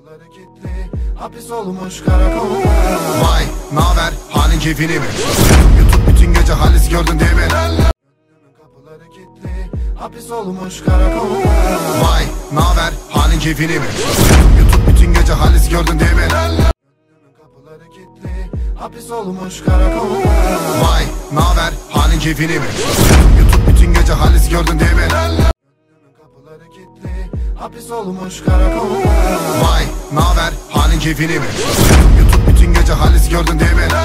Kapıları kilitli, hapis olmuş karakol. Vay, naber, halin keyfini mi? YouTube bütün gece halis gördün değil mi? Kapıları kilitli, hapis olmuş karakol. Vay, naber, halin keyfini mi? YouTube bütün gece halis gördün değil mi? Kapıları kilitli, hapis olmuş karakol. Vay, naber, halin keyfini mi? YouTube bütün gece halis gördün değil mi? Kapıları kilitli, hapis olmuş karakol. Vay, naber, halin keyfini mi? YouTube bütün gece halis gördün değil mi?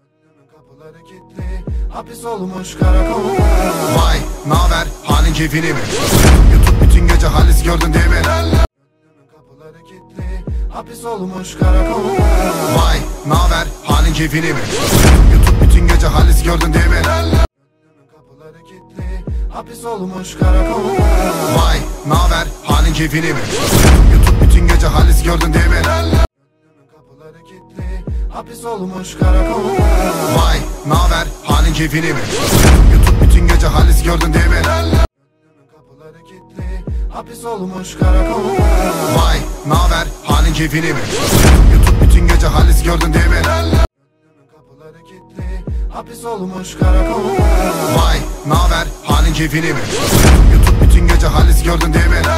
Kapıları kilitli, hapis olmuş karakol. Vay, naber, halin keyfini mi? YouTube bütün gece halis gördün değil mi? Kapıları kilitli, hapis olmuş karakol. Vay, naber, halin keyfini mi? YouTube bütün gece halis gördün değil mi? Kapıları kilitli, hapis olmuş karakol. Vay, naber, halin keyfini mi? YouTube bütün gece halis gördün değil mi? Kapıları kilitli, hapis olmuş karakol. Vay, naber, halin keyfini mi? YouTube bütün gece halis gördün değil mi? Kapıları kilitli, hapis olmuş karakol. Vay, naber, halin keyfini mi? YouTube bütün gece halis gördün değil mi? Kapıları kilitli, hapis olmuş karakol. Vay, naber, halin keyfini mi? YouTube bütün gece halis gördün değil mi?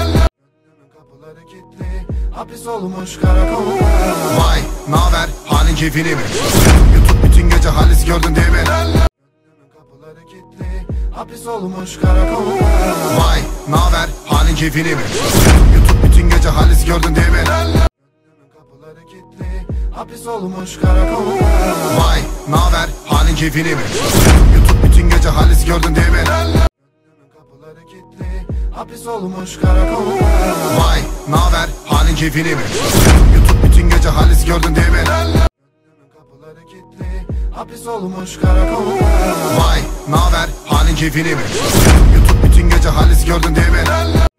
Kapıları kilitli, hapis olmuş karakol. Vay, naber, halin keyfini mi? YouTube bütün gece halis gördün değil mi? Kapıları kilitli, hapis olmuş karakol. Vay, naber, halin keyfini mi? YouTube bütün gece halis gördün değil mi? Kapıları kilitli, hapis olmuş karakol. Vay, naber, halin keyfini mi? YouTube bütün gece halis gördün değil mi? Kapıları kilitli, hapis olmuş karakol. Vay, naber, halin keyfini mi? YouTube bütün gece halis gördün değil mi? Kapıları kilitli, hapis olmuş karakol. Vay, naber, halin keyfini mi? YouTube bütün gece halis gördün değil mi?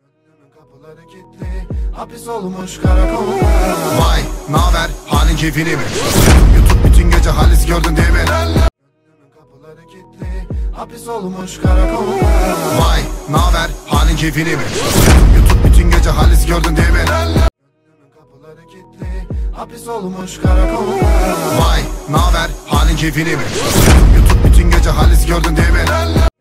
Kapıları kilitli, hapis olmuş karakol. Vay, naber, halin keyfini mi? YouTube bütün gece halis gördün değil mi? Kapıları kilitli, hapis olmuş karakol. Vay, naber, halin keyfini mi? YouTube bütün gece halis gördün değil mi? Kapıları kilitli, hapis olmuş karakol. Vay, naber, halin keyfini mi? YouTube bütün gece halis gördün değil mi?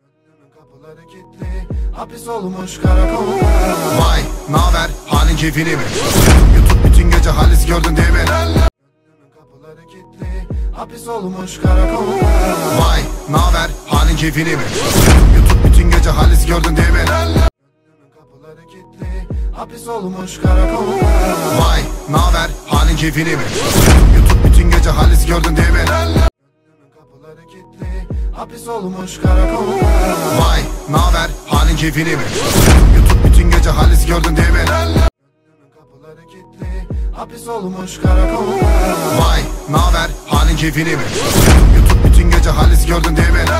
Kapıları kilitli, hapis olmuş karakol. Vay, naber, halin keyfini mi? YouTube bütün gece halis gördün değil mi? Kapıları kilitli, hapis olmuş karakol. Vay, naber, halin keyfini mi? YouTube bütün gece halis gördün değil mi? Kapıları kilitli, hapis olmuş karakol. Vay, naber, halin keyfini mi? YouTube bütün gece halis gördün değil mi? Kapıları kilitli, hapis olmuş karakol. Vay, naber, halin keyfini mi? YouTube bütün gece halis gördün değil mi? Kapıları kilitli, hapis olmuş karakol. Vay, naber, halin keyfini mi? YouTube bütün gece halis gördün değil mi?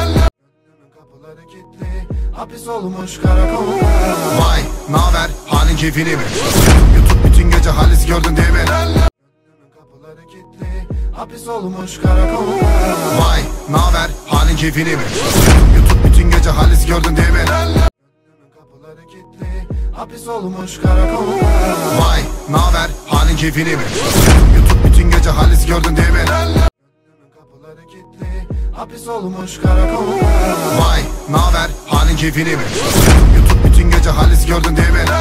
Kapıları kilitli, hapis olmuş karakol. Vay, naber, halin keyfini mi? YouTube bütün gece halis gördün değil mi? Kapıları kilitli, hapis olmuş karakol. Vay, naber, halin keyfini mi? YouTube bütün gece halis gördün değil mi? Kapıları kilitli, hapis olmuş karakol. Vay, naber, halin keyfini mi? YouTube bütün gece halis gördün değil mi? Kapıları kilitli, hapis olmuş karakol. Vay, naber, halin keyfini mi? YouTube bütün gece halis gördün değil mi?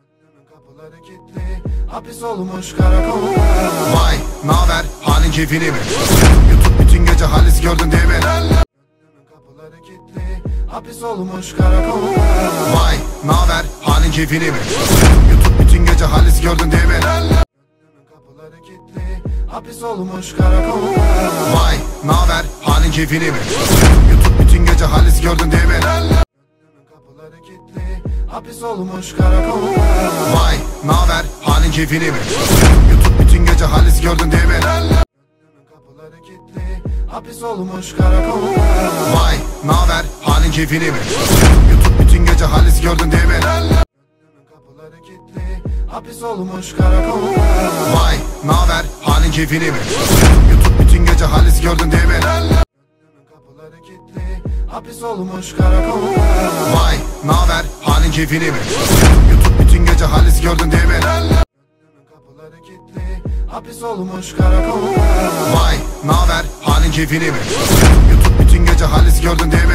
Kapıları kilitli, hapis olmuş karakol. Vay, naber, halin keyfini mi? YouTube bütün gece halis gördün değil mi? Kapıları kilitli, hapis olmuş karakol. Vay, naber, halin keyfini mi? YouTube bütün gece halis gördün değil mi? Kapıları kilitli, hapis olmuş karakol. Vay, naber, halin keyfini mi? YouTube bütün gece halis gördün değil mi? Kapıları kilitli, hapis olmuş karakol. Vay, naber, halin keyfini mi? YouTube bütün gece halis gördün değil mi? Kapıları kilitli, hapis olmuş karakol. Vay, naber, halin keyfini mi? YouTube bütün gece halis gördün değil mi? Kapıları kilitli, hapis olmuş karakol. Vay, naber, halin keyfini mi? YouTube bütün gece halis gördün değil mi? Kapıları kilitli, hapis olmuş karakol. Vay, naber, halin keyfini mi? YouTube bütün gece halis gördün değil mi? Kapıları kilitli, hapis olmuş karakol. Vay naber halin keyfini mi? YouTube bütün gece halis gördün değil mi?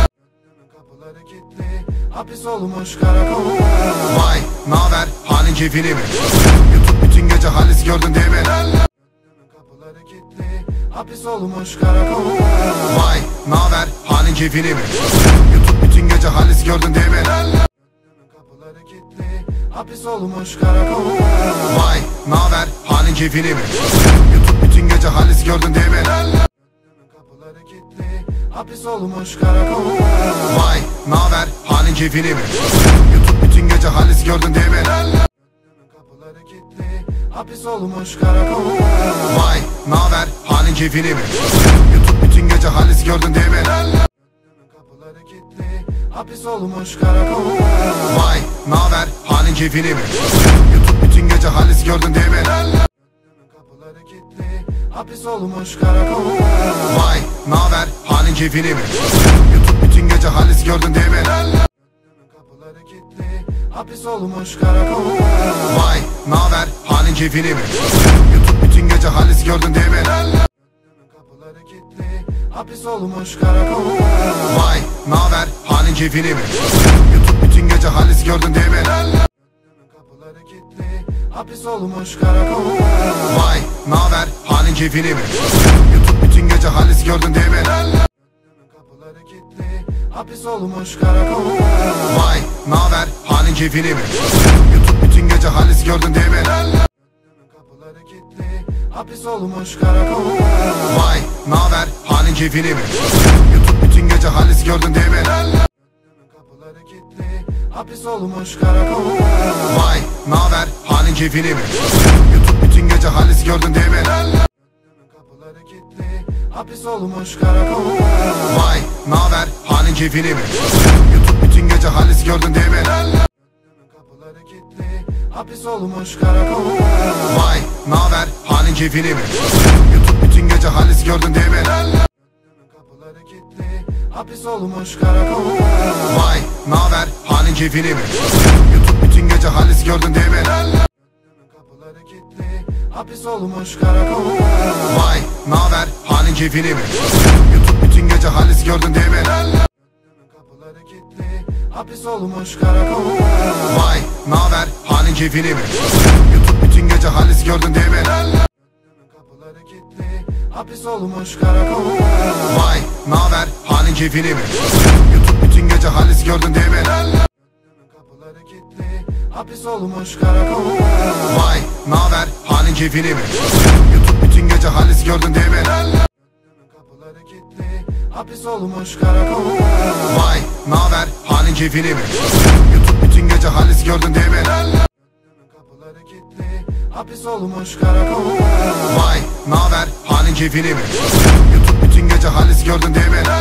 Kapıları kilitli, hapis olmuş karakol. Vay naber halin keyfini mi? YouTube bütün gece halis gördün değil mi? Kapıları kilitli, hapis olmuş karakol. Vay naber halin keyfini mi? YouTube bütün gece halis gördün değil mi? Kapıları kilitli, hapis olmuş karakol. Vay naber halin keyfini mi? YouTube bütün gece halis gördün değil mi? Kapıları kilitli, hapis olmuş karakol. Vay naber halin keyfini mi? YouTube bütün gece halis gördün değil mi? Kapıları kilitli, hapis olmuş karakol. Vay naber halin keyfini mi? YouTube bütün gece halis gördün değil mi? Kapıları kilitli, hapis olmuş karakol. Vay naber halin keyfini mi? YouTube bütün gece halis gördün değil mi? Kapıları kilitli, hapis olmuş karakol. Vay naber halin keyfini mi? YouTube bütün gece halis gördün değil mi? Kapıları kilitli, hapis olmuş karakol. Vay naber halin keyfini mi? YouTube bütün gece halis gördün değil mi? Kapıları kilitli, hapis olmuş karakol. Vay naber halin keyfini mi? YouTube bütün gece halis gördün değil mi? Kapıları kilitli, hapis olmuş karakol. Vay naber halin keyfini mi? YouTube bütün gece halis gördün değil mi? Kapıları kilitli, hapis olmuş karakol. Vay naber halin keyfini mi? YouTube bütün gece halis gördün değil mi? Kapıları kilitli, hapis olmuş karakol. Vay naber halin keyfini mi? YouTube bütün gece halis gördün değil mi? Kapıları kilitli, hapis olmuş karakol. Vay naber halin keyfini mi? YouTube bütün gece halis gördün değil mi? Kapıları kilitli, hapis olmuş karakol. Vay naber halin keyfini mi? YouTube bütün gece halis gördün değil mi? Kapıları kilitli, hapis olmuş karakol. Vay naber halin keyfini mi? YouTube bütün gece halis gördün değil mi? Kapıları kilitli, hapis olmuş karakol. Vay naber halin keyfini mi? YouTube bütün gece halis gördün değil mi? Kapıları kilitli, hapis olmuş karakol. Vay naber halin keyfini mi? YouTube bütün gece halis gördün değil mi? Kapıları kilitli, hapis olmuş karakol. Vay naber halin keyfini mi? YouTube bütün gece halis gördün değil mi? Kapıları kilitli, hapis olmuş karakol. Vay naber halin keyfini mi? YouTube bütün gece halis gördün değil mi? Kapıları kilitli, hapis olmuş karakol. Vay naber halin keyfini mi? YouTube bütün gece halis gördün değil mi? Kapıları kilitli, hapis olmuş karakol. Vay naber halin keyfini mi? YouTube bütün gece halis gördün değil mi? Kapıları kilitli, hapis olmuş karakol. Vay naber halin keyfini mi? YouTube bütün gece halis gördün değil mi?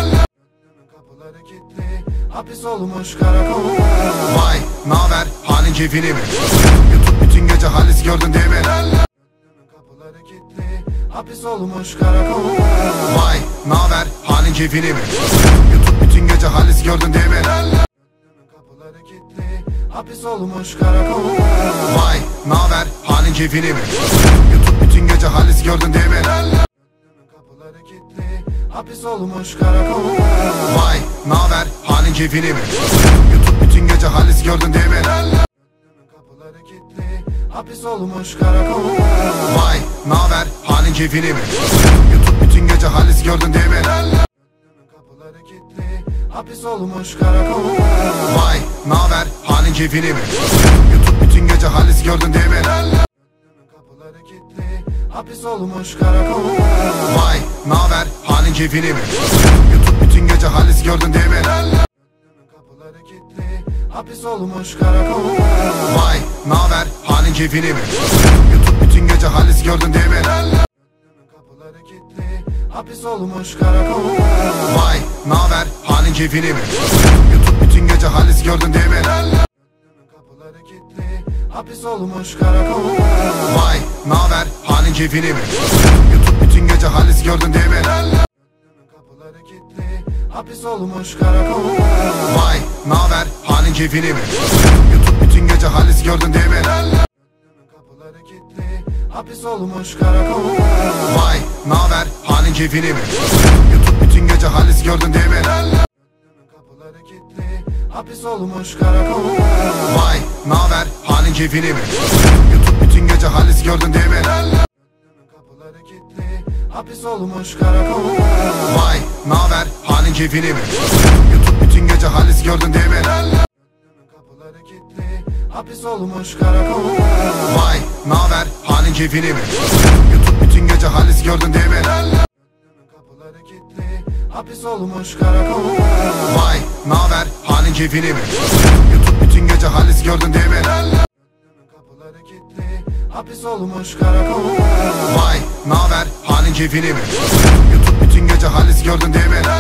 Kapıları kilitli, hapis olmuş karakol. Vay naber halin keyfini mi? YouTube bütün gece halis gördün değil mi? Kapıları kilitli, hapis olmuş karakol. Vay naber halin keyfini mi? YouTube bütün gece halis gördün değil mi? Kapıları kilitli, hapis olmuş karakol. Vay naber halin keyfini mi? YouTube bütün gece halis gördün değil mi? Kapıları kilitli, hapis olmuş karakol. Vay naber halin keyfini mi? YouTube bütün gece halis gördün değil mi? Kapıları kilitli, hapis olmuş karakol. Vay naber halin keyfini mi? YouTube bütün gece halis gördün değil mi? Kapıları kilitli, hapis olmuş karakol. Vay naber halin keyfini mi? YouTube bütün gece halis gördün değil mi? Kapıları kilitli, hapis olmuş karakol. Vay naber halin keyfini mi? YouTube bütün gece halis gördün değil mi? Kapıları kilitli, hapis olmuş karakol. Vay naber halin keyfini mi? YouTube bütün gece halis gördün değil mi? Kapıları kilitli, hapis olmuş karakol. Vay naber halin keyfini mi? YouTube bütün gece halis gördün değil mi? Kapıları kilitli, hapis olmuş karakol. Vay naber halin keyfini mi? YouTube bütün gece halis gördün değil mi? Kapıları kilitli, hapis olmuş karakol. Vay naber halin keyfini mi? YouTube bütün gece halis gördün değil mi? Kapıları kilitli, hapis olmuş karakol. Vay naber halin keyfini mi? YouTube bütün gece halis gördün değil mi? Kapıları kilitli, hapis olmuş karakol. Vay naber halin keyfini mi? YouTube bütün gece halis gördün değil mi? Kapıları kilitli, hapis olmuş karakol. Vay naber halin keyfini mi? YouTube bütün gece halis gördün değil mi? Kapıları kilitli, hapis olmuş karakol. Vay naber halin keyfini mi? YouTube bütün gece halis gördün değil mi? Kapıları kilitli, hapis olmuş karakol. Vay naber halin keyfini mi? YouTube bütün gece halis gördün değil mi? Kapıları kilitli, hapis olmuş karakol. Vay naber halin keyfini mi? YouTube bütün gece halis gördün değil mi?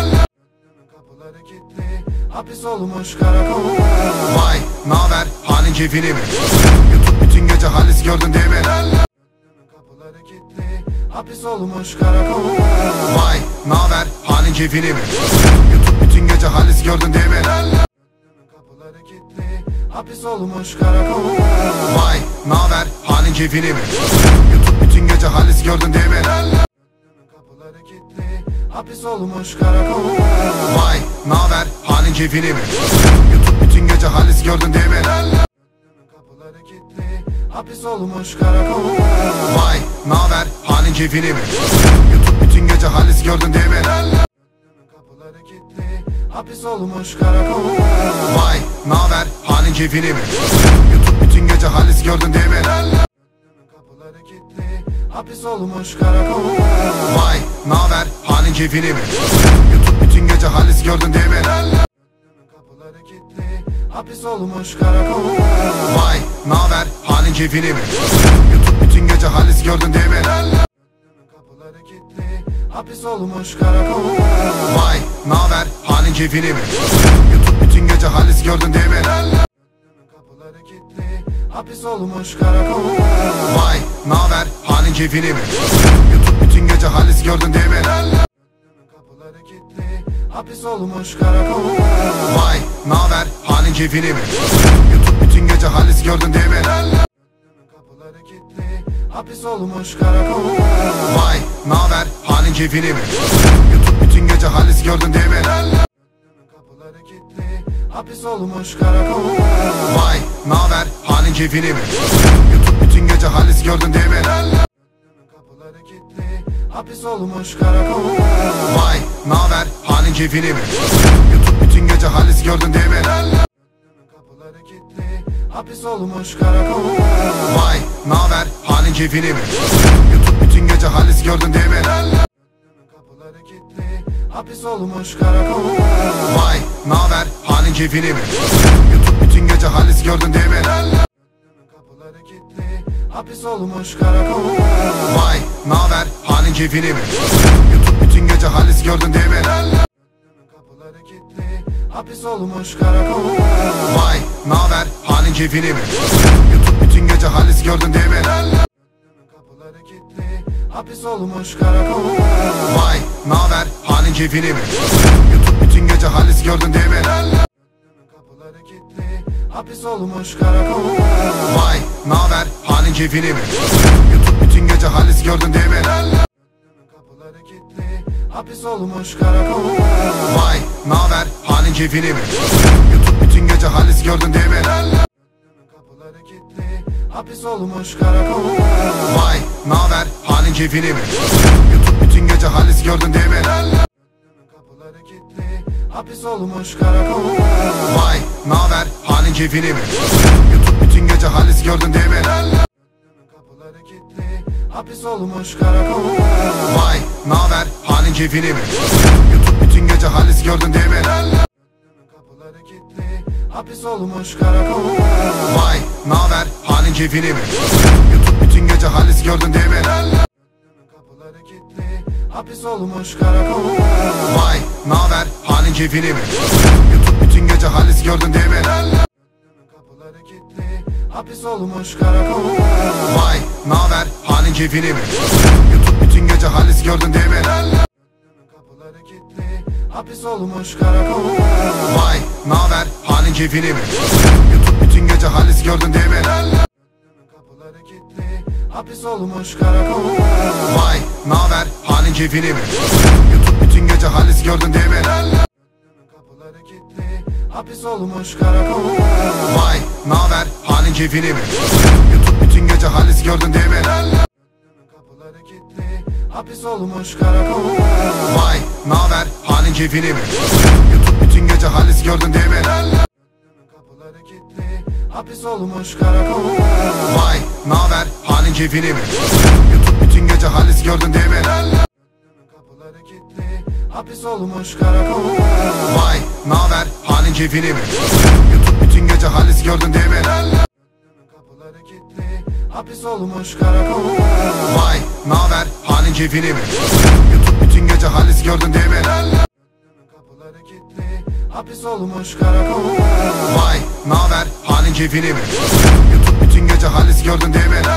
Kapıları kilitli, hapis olmuş karakol. Vay naber halin keyfini mi? YouTube bütün gece halis gördün değil mi? Kapıları kilitli, hapis olmuş karakol. Vay naber halin keyfini mi? YouTube bütün gece halis gördün değil mi? Kapıları kilitli, hapis olmuş karakol. Vay naber halin keyfini mi? YouTube bütün gece halis gördün değil mi? Kapıları kilitli, hapis olmuş karakol. Vay naber halin keyfini mi? YouTube bütün gece halis gördün değil mi? Kapıları kilitli, hapis olmuş karakol. Vay naber halin keyfini mi? YouTube bütün gece halis gördün değil mi? Kapıları kilitli, hapis olmuş karakol. Vay naber halin keyfini mi? YouTube bütün gece halis gördün değil mi? Kapıları kilitli, hapis olmuş karakol. Vay naber halin keyfini mi? YouTube bütün gece halis gördün değil mi? Kapıları kilitli, hapis olmuş karakol. Vay naber halin keyfini mi? YouTube bütün gece halis gördün değil mi? Kapıları kilitli, hapis olmuş karakol. Vay naber halin keyfini mi? YouTube bütün gece halis gördün değil mi? Kapıları kilitli, hapis olmuş karakol. Vay naber halin keyfini mi? YouTube bütün gece halis gördün değil mi? Kapıları kilitli, hapis olmuş karakol. Vay naber halin keyfini mi? YouTube bütün gece halis gördün değil mi? Kapıları kilitli, hapis olmuş karakol. Vay naber halin keyfini mi? YouTube bütün gece halis gördün değil mi? Kapıları kilitli, hapis olmuş karakol. Vay naber halin keyfini mi? YouTube bütün gece halis gördün değil mi? Kapıları kilitli, hapis olmuş karakol. Vay naber halin keyfini mi? YouTube bütün gece halis gördün değil mi? Kapıları kilitli, hapis olmuş karakol. Vay naber halin keyfini mi? YouTube bütün gece halis gördün değil mi? Kapıları kilitli, hapis olmuş karakol. Vay naber halin keyfini mi? YouTube bütün gece halis gördün değil mi? Kapıları kilitli, hapis olmuş karakol. Vay naber halin keyfini mi? YouTube bütün gece halis gördün değil mi? Kapıları kilitli, hapis olmuş karakol. Vay naber halin keyfini mi? YouTube bütün gece halis gördün değil mi? Kapıları kilitli, hapis olmuş karakol. Vay naber halin keyfini mi? YouTube bütün gece halis gördün değil mi? Kapıları kilitli, hapis olmuş karakol. Vay naber halin keyfini mi? YouTube bütün gece halis gördün değil mi? Kapıları kilitli, hapis olmuş karakol. Vay naber halin keyfini mi? YouTube bütün gece halis gördün değil mi? Kapıları kilitli, hapis olmuş karakol. Vay naber halin keyfini mi? YouTube bütün gece halis gördün değil mi? Kapıları kilitli, hapis olmuş karakol. Vay naber halin keyfini mi? YouTube bütün gece halis gördün değil mi? Kapıları kilitli, hapis olmuş karakol. Vay naber halin keyfini mi? YouTube bütün gece halis gördün değil mi? Kapıları kilitli, hapis olmuş karakol. Vay naber halin keyfini mi? YouTube bütün gece halis gördün değil mi? Kapıları kilitli, hapis olmuş karakol. Vay naber halin keyfini mi? YouTube bütün gece halis gördün değil mi? Kapıları kilitli, hapis olmuş karakol. Vay naber halin keyfini mi? YouTube bütün gece halis gördün değil mi? Kapıları kilitli, hapis olmuş karakol. Vay naber halin keyfini mi? YouTube bütün gece halis gördün değil mi? Kapıları kilitli, hapis olmuş karakol. Vay naber halin keyfini mi? YouTube bütün gece halis gördün değil mi? Kapıları kilitli, hapis olmuş karakol. Vay naber halin keyfini mi? YouTube bütün gece halis gördün değil mi? Kapıları kilitli, hapis olmuş karakol. Vay naber halin keyfini mi? YouTube bütün gece halis gördün değil mi? Kapıları kilitli, hapis olmuş karakol. Vay naber halin keyfini mi? YouTube bütün gece halis gördün değil mi? Kapıları kilitli, hapis olmuş karakol. Vay naber halin keyfini mi? YouTube bütün gece halis gördün değil mi? Kapıları kilitli, hapis olmuş karakol. Vay naber halin keyfini mi? YouTube bütün gece halis gördün değil mi? Kapıları kilitli, hapis olmuş karakol. Vay naber halin keyfini mi? YouTube bütün gece halis gördün değil mi?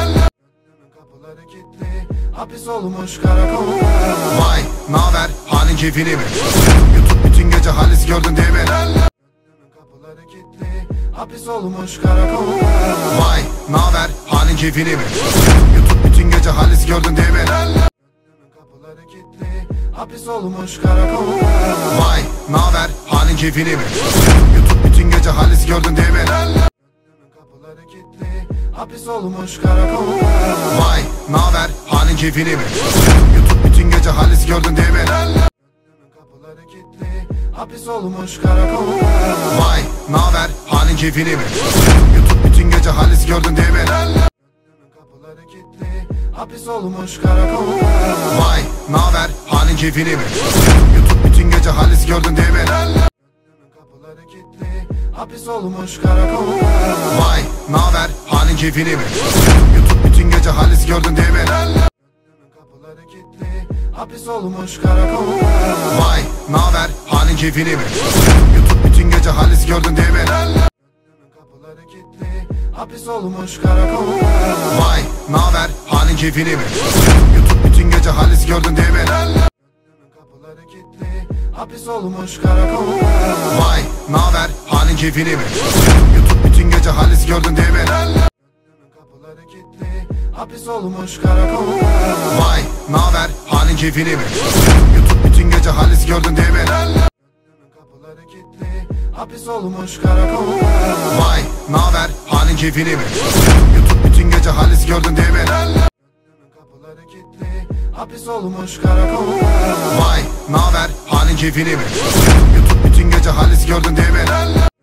Kapıları kilitli, hapis olmuş karakol. Vay naber halin keyfini mi? YouTube bütün gece halis gördün değil mi? Kapıları kilitli, hapis olmuş karakol. Vay naber halin keyfini mi? YouTube bütün gece halis gördün değil mi? Kapıları kilitli, hapis olmuş karakol. Vay naber halin keyfini mi? YouTube bütün gece halis gördün değil mi? Kapıları kilitli, hapis olmuş karakol. Vay naber halin keyfini mi? YouTube bütün gece halis gördün değil mi? Kapıları kilitli, hapis olmuş karakol. Vay naber halin keyfini mi? YouTube bütün gece halis gördün değil mi? Kapıları kilitli, hapis olmuş karakol. Vay naber halin keyfini mi? YouTube bütün gece halis gördün değil mi? Kapıları kilitli, hapis olmuş karakol. Vay naber halin keyfini mi? YouTube bütün gece halis gördün değil mi? Kapıları kilitli, hapis olmuş karakol. Vay naber halin keyfini mi? YouTube bütün gece halis gördün değil mi? Kapıları kilitli, hapis olmuş karakol. Vay naber halin keyfini mi? YouTube bütün gece halis gördün değil mi? Kapıları kilitli, hapis olmuş karakol. Vay naber halin keyfini mi? YouTube bütün gece halis gördün değil mi? Kapıları kilitli, hapis olmuş karakol. Vay naber halin keyfini mi? YouTube bütün gece halis gördün değil mi? Kapıları kilitli, hapis olmuş karakol. Vay naber halin keyfini mi? YouTube bütün gece halis gördün değil mi? Kapıları kilitli, hapis olmuş karakol. Vay naber halin keyfini mi? YouTube bütün gece halis gördün değil mi?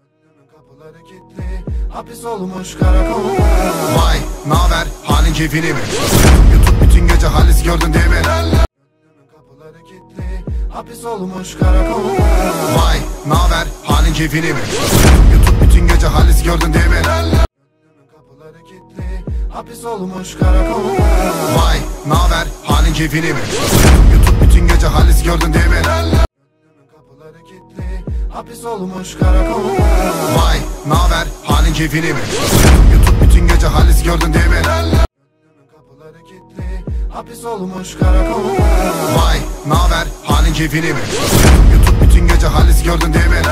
Kapıları kilitli, hapis olmuş karakol. Vay naber halin keyfini mi? YouTube bütün gece halis gördün değil mi? Kapıları kilitli, hapis olmuş karakol. Vay naber halin keyfini mi? YouTube bütün gece halis gördün değil mi? Kapıları kilitli, hapis olmuş karakol. Vay naber halin keyfini mi? YouTube bütün gece halis gördün değil mi? Kapıları kilitli, hapis olmuş karakol. Vay naber halin keyfini mi? YouTube bütün gece halis gördün değil mi? Kapıları kilitli, hapis olmuş karakol. Vay naber halin keyfini mi? YouTube bütün gece halis gördün değil mi?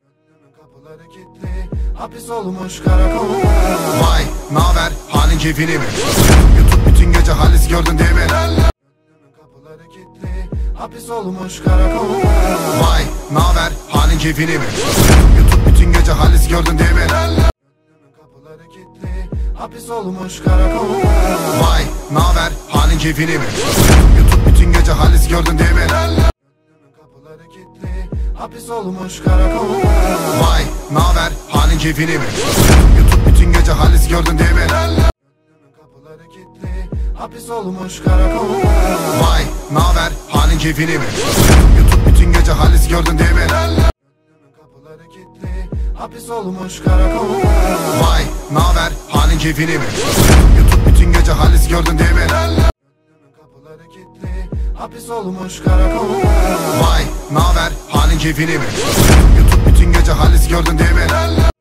Kapıları kilitli, hapis olmuş karakol. Vay naber halin keyfini mi? YouTube bütün gece halis gördün değil mi? Kapıları kilitli, hapis olmuş karakol. Vay naber halin keyfini mi? YouTube bütün gece halis gördün değil mi? Kapıları kilitli, hapis olmuş karakol. Vay naber halin keyfini mi? YouTube bütün gece halis gördün değil mi? Kapıları kilitli, hapis olmuş karakol. Vay naber halin keyfini mi? YouTube bütün gece halis gördün değil mi? Kapıları kilitli, hapis olmuş karakol. Vay naber halin keyfini mi? YouTube bütün gece halis gördün değil mi? Kapıları kilitli, hapis olmuş karakol. Vay naber halin keyfini mi? YouTube bütün gece halis gördün değil mi? Kapıları kilitli, hapis olmuş karakol. Vay naber halin keyfini mi? YouTube bütün gece halis gördün değil mi?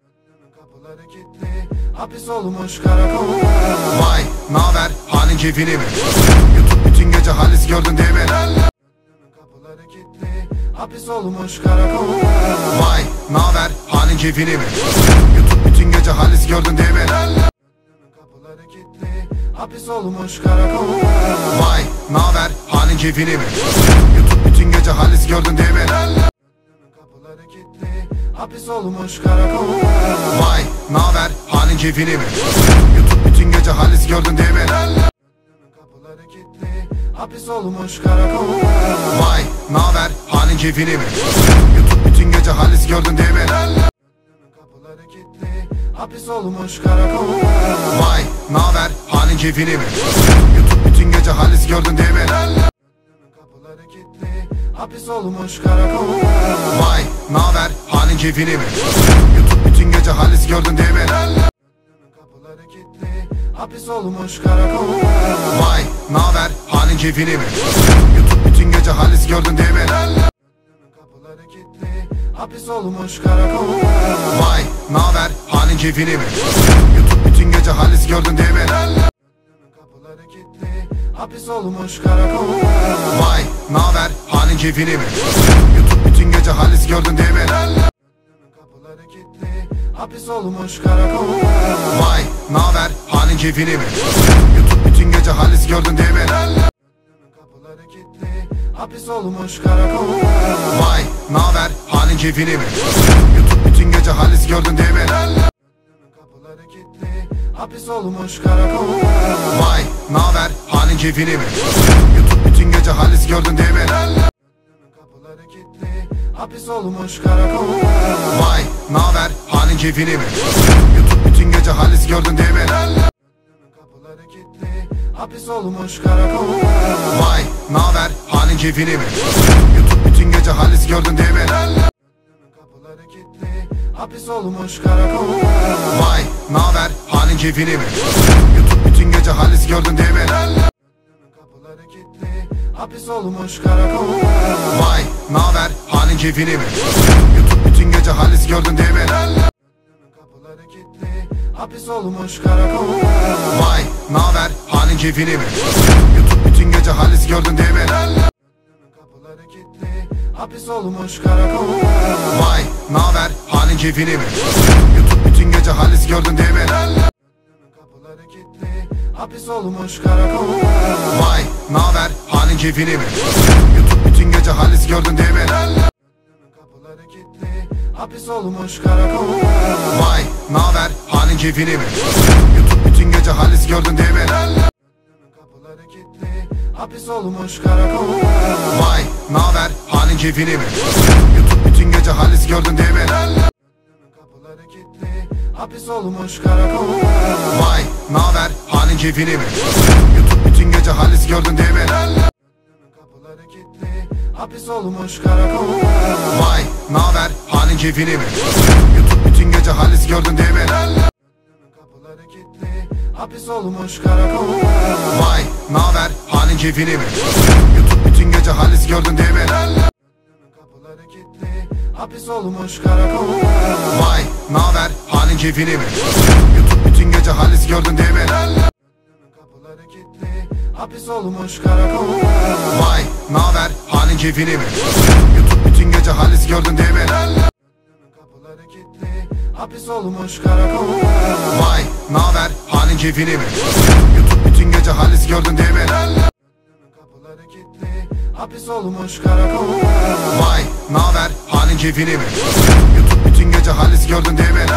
Kapıları kilitli, hapis olmuş karakol. Vay naber halin keyfini mi? YouTube bütün gece halis gördün değil mi? Kapıları kilitli, hapis olmuş karakol. Vay naber halin keyfini mi? YouTube bütün gece halis gördün değil mi? Kapıları kilitli, hapis olmuş karakol. Vay naber halin keyfini mi? YouTube bütün gece halis gördün değil mi? Kapıları kilitli, hapis olmuş karakol. Vay naber halin keyfini mi? YouTube bütün gece halis gördün değil mi? Kapıları kilitli, hapis olmuş karakol. Vay naber halin keyfini mi? YouTube bütün gece halis gördün değil mi? Kapıları kilitli, hapis olmuş karakol. Vay naber halin keyfini mi? YouTube bütün gece halis gördün değil mi? Kapıları kilitli, hapis olmuş karakol. Vay naber halin keyfini mi? YouTube bütün gece halis gördün değil mi? Kapıları kilitli, hapis olmuş karakol. Vay naber halin keyfini mi? YouTube bütün gece halis gördün değil mi? Kapıları kilitli, hapis olmuş karakol. Vay naber halin keyfini mi? YouTube bütün gece halis gördün değil mi? Kapıları kilitli, hapis olmuş karakol. Vay naber halin keyfini mi? YouTube bütün gece halis gördün değil mi? Kapıları kilitli, hapis olmuş karakol. Vay naber halin keyfini mi? YouTube bütün gece halis gördün değil mi? Kapıları kilitli, hapis olmuş karakol. Vay naber halin keyfini mi? YouTube bütün gece halis gördün değil mi? Kapıları kilitli, hapis olmuş karakol. Vay naber halin keyfini mi? YouTube bütün gece halis gördün değil mi? Kapıları kilitli, hapis olmuş karakol. Vay naber halin keyfini mi? YouTube bütün gece halis gördün değil mi? Kapıları kilitli, hapis olmuş karakol. Vay naber halin keyfini mi? YouTube bütün gece halis gördün değil mi? Kapıları kilitli, hapis olmuş karakol. Vay naber halin keyfini mi? YouTube bütün gece halis gördün değil mi? Kapıları kilitli, hapis olmuş karakol. Vay naber halin keyfini mi? YouTube bütün gece halis gördün değil mi? Kapıları kilitli, hapis olmuş karakol. Vay naber halin keyfini mi? YouTube bütün gece halis gördün değil mi? Kapıları kilitli, hapis olmuş karakol. Vay naber halin keyfini mi? YouTube bütün gece halis gördün değil mi? Kapıları kilitli, hapis olmuş karakol. Vay naber halin keyfini mi? YouTube bütün gece halis gördün değil mi? Kapıları kilitli, hapis olmuş karakol. Vay naber halin keyfini mi? YouTube bütün gece halis gördün değil mi? Kapıları kilitli, hapis olmuş karakol. Vay naber halin keyfini mi? YouTube bütün gece halis gördün değil mi? Kapıları kilitli, hapis olmuş karakol. Vay naber halin keyfini mi? YouTube bütün gece halis gördün değil mi? Kapıları kilitli, hapis olmuş karakol. Vay naber halin keyfini mi? YouTube bütün gece halis gördün değil mi? Kapıları kilitli, hapis olmuş karakol. Vay naber halin keyfini mi? YouTube bütün gece halis gördün değil mi? Kapıları kilitli, hapis olmuş karakol. Vay naber halin keyfini mi? YouTube bütün gece halis gördün değil mi? Kapıları kilitli, hapis olmuş karakol. Vay naber halin keyfini mi? YouTube bütün gece halis gördün değil mi? Kapıları kilitli, hapis olmuş karakol. Vay naber halin keyfini mi? YouTube bütün gece halis gördün değil mi? Kapıları kilitli, hapis olmuş karakol. Vay naber halin keyfini mi? YouTube bütün gece halis gördün değil mi?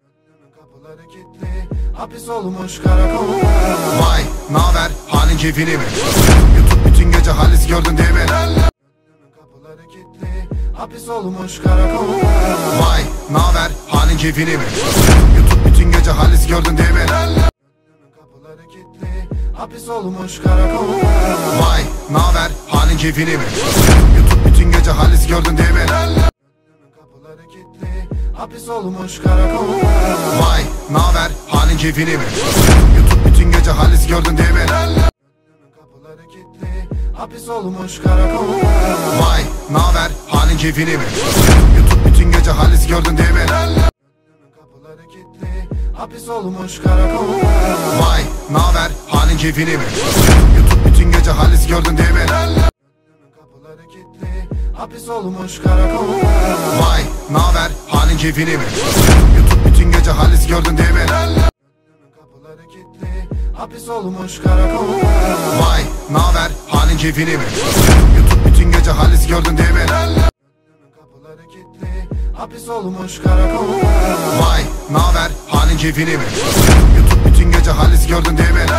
Kapıları kilitli, hapis olmuş karakol. Vay naber halin keyfini mi? YouTube bütün gece halis gördün değil mi? Kapıları kilitli, hapis olmuş karakol. Vay naber halin keyfini mi? YouTube bütün gece halis gördün değil mi? Kapıları kilitli, hapis olmuş karakol. Vay naber halin keyfini mi? YouTube bütün gece halis gördün değil mi? Kapıları kilitli, hapis olmuş karakol. Vay naber halin keyfini mi? YouTube bütün gece halis gördün değil mi? Kapıları kilitli, hapis olmuş karakol. Vay naber halin keyfini mi? YouTube bütün gece halis gördün değil mi? Kapıları kilitli, hapis olmuş karakol. Vay naber halin keyfini mi? YouTube bütün gece halis gördün değil mi? Kapıları kilitli, hapis olmuş karakol. Vay naber halin keyfini mi? YouTube bütün gece halis gördün değil mi? Kapıları kilitli, hapis olmuş karakol. Vay naber halin keyfini mi? YouTube bütün gece halis gördün değil mi? Kapıları kilitli, hapis olmuş karakol. Vay naber halin keyfini mi? YouTube bütün gece halis gördün değil mi?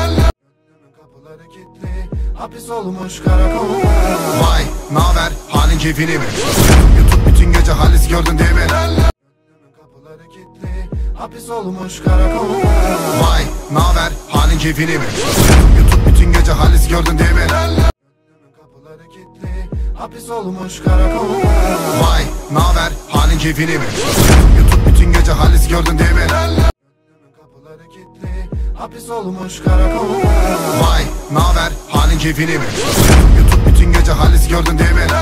Kapıları kilitli, hapis olmuş karakol. Vay naber halin keyfini mi? YouTube bütün gece halis gördün değil mi? Kapıları kilitli, hapis olmuş karakol. Vay naber halin keyfini mi? YouTube bütün gece halis gördün değil mi? Kapıları kilitli, hapis olmuş karakol. Vay naber halin keyfini mi? YouTube bütün gece halis gördün değil mi? Kapıları kilitli, hapis olmuş karakol. Vay naber halin keyfini mi? YouTube bütün gece halis gördün değil mi?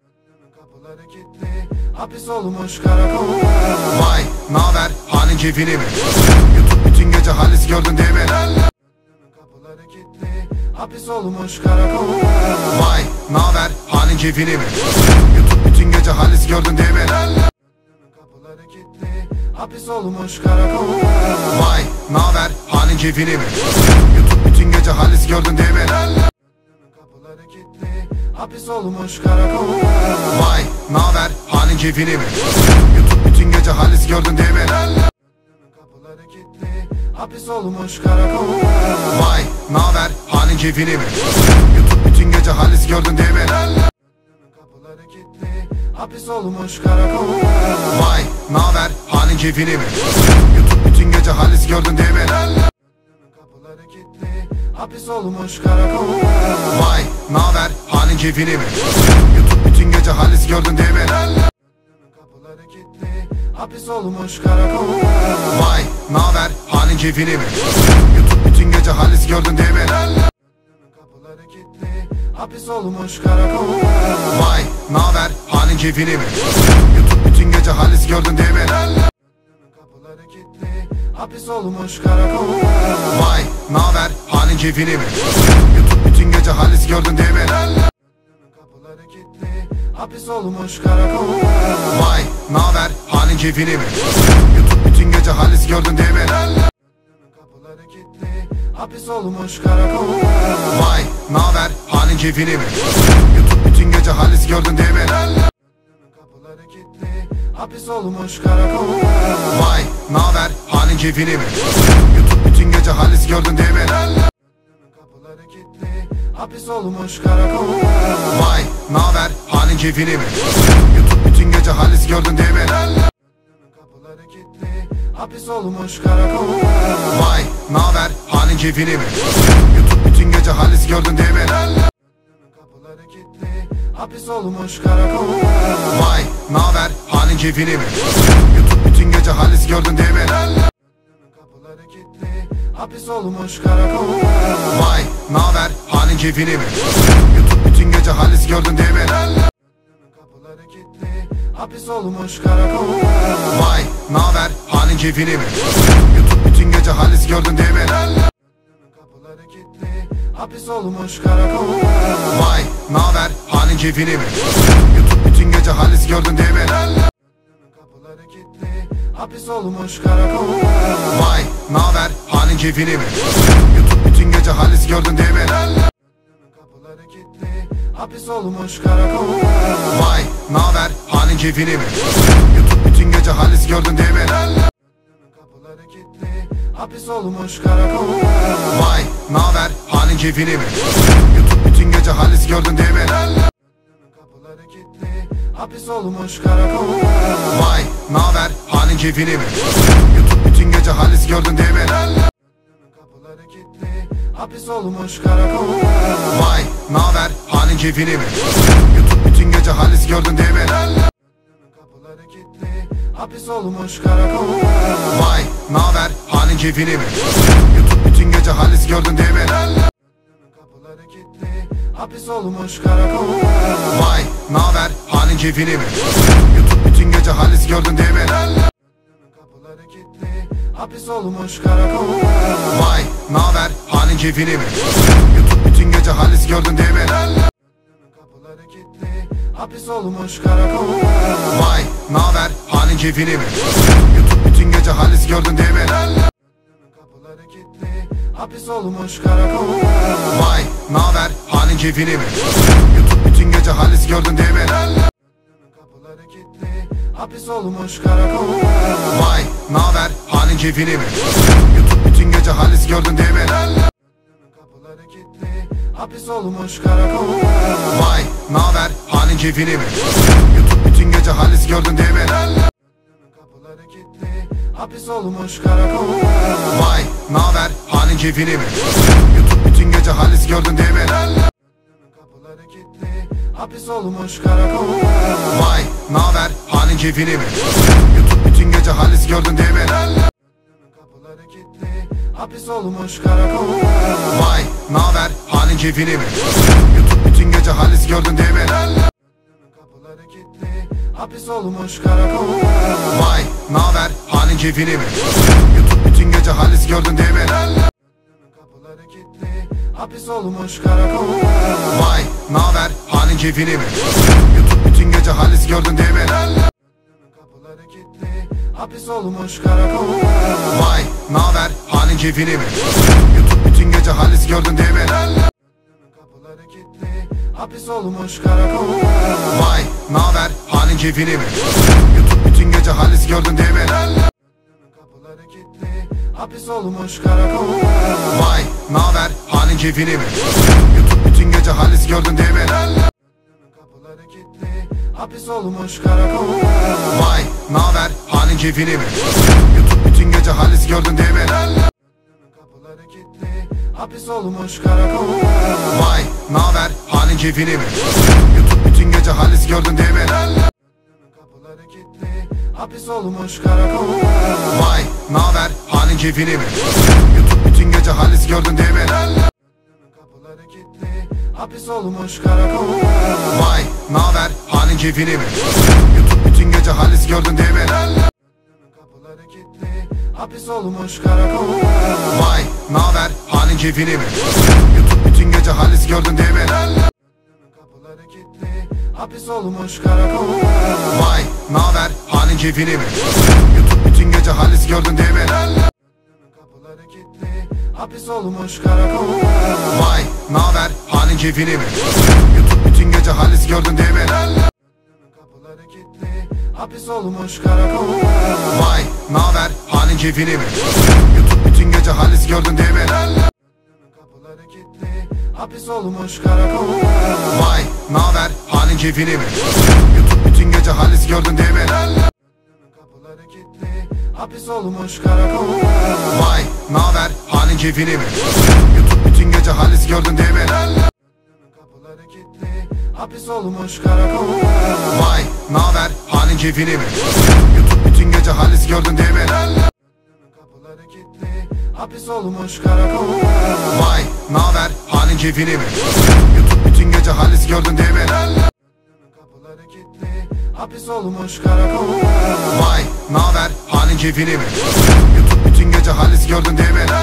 Kapıları kilitli, hapis olmuş karakol. Vay naber halin keyfini mi? YouTube bütün gece halis gördün değil mi? Kapıları kilitli, hapis olmuş karakol. Vay naber halin keyfini mi? YouTube bütün gece halis gördün değil mi? Kapıları kilitli, hapis olmuş karakol. Vay naber halin keyfini mi? YouTube bütün gece halis gördün değil mi? Kapıları kilitli, hapis olmuş karakol. Vay naber halin keyfini mi? YouTube bütün gece halis gördün değil mi? Kapıları kilitli, hapis olmuş karakol. Vay naber halin keyfini mi? YouTube bütün gece halis gördün değil mi? Kapıları kilitli, hapis olmuş karakol. Vay naber halin keyfini mi? YouTube bütün gece halis gördün değil mi? Kapıları kilitli, hapis olmuş karakol. Vay naber halin keyfini mi? YouTube bütün gece halis gördün değil mi? Kapıları kilitli, hapis olmuş karakol. Vay naber halin keyfini mi? YouTube bütün gece halis gördün değil mi? Kapıları kilitli, hapis olmuş karakol. Vay naber halin keyfini mi? YouTube bütün gece halis gördün değil mi? Kapıları kilitli, hapis olmuş karakol. Vay naber halin keyfini mi? YouTube bütün gece halis gördün değil mi? Kapıları kilitli, hapis olmuş karakol. Vay naber halin keyfini mi? YouTube bütün gece halis gördün değil mi? Kapıları kilitli, hapis olmuş karakol. Vay naber halin keyfini mi? YouTube bütün gece halis gördün değil mi? Kapıları kilitli, hapis olmuş karakol. Vay naber halin keyfini mi? YouTube bütün gece halis gördün değil mi? Kapıları kilitli, hapis olmuş karakol. Vay naber halin keyfini mi? YouTube bütün gece halis gördün değil mi? Kapıları kilitli, hapis olmuş karakol. Vay naber halin keyfini mi? YouTube bütün gece halis gördün değil mi? Kapıları kilitli, hapis olmuş karakol. Vay naber halin keyfini mi? YouTube bütün gece halis gördün değil mi? Kapıları kilitli, hapis olmuş karakol. Vay naber halin keyfini mi? YouTube bütün gece halis gördün değil mi? Kapıları kilitli, hapis olmuş karakol. Vay naber halin keyfini mi? YouTube bütün gece halis gördün değil mi? Kapıları kilitli, hapis olmuş karakol. Vay naber halin keyfini mi? YouTube bütün gece halis gördün değil mi? Kapıları kilitli, hapis olmuş karakol. Vay naber halin keyfini mi? YouTube bütün gece halis gördün değil mi? Kapıları kilitli, hapis olmuş karakol. Vay naber halin keyfini mi? YouTube bütün gece halis gördün değil mi? Kapıları kilitli, hapis olmuş karakol. Vay naber halin keyfini mi? YouTube bütün gece halis gördün değil mi? Kapıları kilitli, hapis olmuş karakol. Vay naber halin keyfini mi? YouTube bütün gece halis gördün değil mi? Kapıları kilitli, hapis olmuş karakol. Vay naber halin keyfini mi? YouTube bütün gece halis gördün değil mi? Kapıları kilitli, hapis olmuş karakol. Vay naber halin keyfini mi? YouTube bütün gece halis gördün değil mi? Kapıları kilitli, hapis olmuş karakol. Vay naber halin keyfini mi? YouTube bütün gece halis gördün değil mi? Kapıları kilitli, hapis olmuş karakol. Vay naber halin keyfini mi? YouTube bütün gece halis gördün değil mi? Kapıları kilitli, hapis olmuş karakol. Vay naber halin keyfini mi? YouTube bütün gece halis gördün değil mi? Kapıları kilitli, hapis olmuş karakol. Vay naber halin keyfini mi? YouTube bütün gece halis gördün değil mi? Kapıları kilitli, hapis olmuş karakol. Vay naber halin keyfini mi? YouTube bütün gece halis gördün değil mi? Kapıları kilitli, hapis olmuş karakol. Vay naber halin keyfini mi? YouTube bütün gece halis gördün değil mi? Kapıları kilitli, hapis olmuş karakol. Vay naber halin keyfini mi? YouTube bütün gece halis gördün değil mi? Kapıları kilitli, hapis olmuş karakol. Vay naber halin keyfini mi? YouTube bütün gece halis gördün değil mi? Kapıları kilitli, hapis olmuş karakol. Vay naber halin keyfini mi? YouTube bütün gece halis gördün değil mi? Kapıları kilitli, hapis olmuş karakol. Vay naber halin keyfini mi? YouTube bütün gece halis gördün değil mi? Kapıları kilitli, hapis olmuş karakol. Vay naber halin keyfini mi? YouTube bütün gece halis gördün değil mi? Kapıları kilitli, hapis olmuş karakol. Vay naber halin keyfini mi? YouTube bütün gece halis gördün değil mi? Kapıları kilitli, hapis olmuş karakol. Vay naber halin keyfini mi? YouTube bütün gece halis gördün değil mi? Kapıları kilitli, hapis olmuş karakol. Vay naber halin keyfini mi? YouTube bütün gece halis gördün değil mi? Kapıları kilitli, hapis olmuş karakol. Vay naber halin keyfini mi? YouTube bütün gece halis gördün değil mi? Kapıları kilitli, hapis olmuş karakol. Vay naber halin keyfini mi? YouTube bütün gece halis gördün değil mi? Kapıları kilitli, hapis olmuş karakol. Vay naber halin keyfini mi? YouTube bütün gece halis gördün değil mi? Kapıları kilitli, hapis olmuş karakol. Vay naber halin keyfini mi? YouTube bütün gece halis gördün değil mi? Kapıları kilitli, hapis olmuş karakol. Vay naber halin keyfini mi? YouTube bütün gece halis gördün değil mi? Kapıları kilitli, hapis olmuş karakol. Vay naber halin keyfini mi? YouTube bütün gece halis gördün değil mi? Kapıları kilitli, hapis olmuş karakol. Vay naber halin keyfini mi? YouTube bütün gece halis gördün değil mi? Kapıları kilitli, hapis olmuş karakol. Vay naber halin keyfini mi? YouTube bütün gece halis gördün değil mi? Kapıları kilitli, hapis olmuş karakol. Vay naber halin keyfini mi? YouTube bütün gece halis gördün değil mi? Kapıları kilitli, hapis olmuş karakol. Vay naber halin keyfini mi? YouTube bütün gece halis gördün değil mi? Kapıları kilitli, hapis olmuş karakol. Vay naber halin keyfini mi? YouTube bütün gece halis gördün değil mi? Kapıları kilitli, hapis olmuş karakol. Vay naber halin keyfini mi? YouTube bütün gece halis gördün değil mi? Kapıları kilitli, hapis olmuş karakol. Vay naber halin keyfini mi? YouTube bütün gece halis gördün değil mi?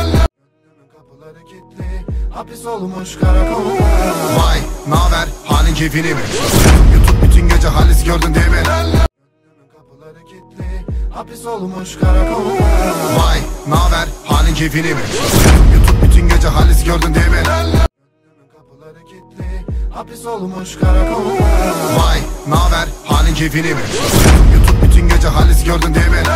Kapıları kilitli, hapis olmuş karakol. Vay naber halin keyfini mi? YouTube bütün gece halis gördün değil mi? Kapıları kilitli, hapis olmuş karakol. Vay naber halin keyfini mi? YouTube bütün gece halis gördün değil mi? Kapıları kilitli, hapis olmuş karakol. Vay naber halin keyfini mi? YouTube bütün gece halis gördün değil mi?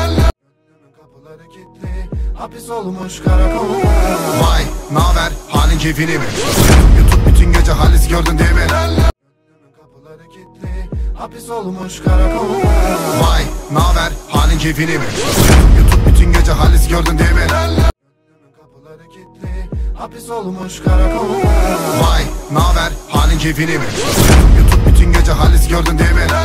Kapıları kilitli, hapis olmuş karakol. Vay naber halin keyfini mi? YouTube bütün gece halis gördün değil mi? Kapıları kilitli, hapis olmuş karakol. Vay naber halin keyfini mi? YouTube bütün gece halis gördün değil mi? Kapıları kilitli, hapis olmuş karakol. Vay naber halin keyfini mi? YouTube bütün gece halis gördün değil mi?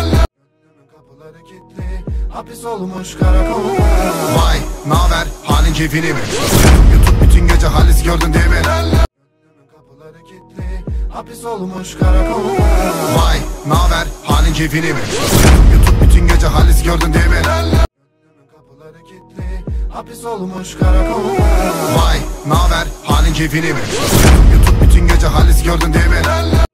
Kapıları kilitli, hapis olmuş karakol. Vay naber halin keyfini mi? YouTube bütün gece halis gördün değil mi? Kapıları kilitli, hapis olmuş karakol. Vay naber halin keyfini mi? YouTube bütün gece halis gördün değil mi? Kapıları kilitli, hapis olmuş karakol. Vay naber halin keyfini mi? YouTube bütün gece halis gördün değil mi?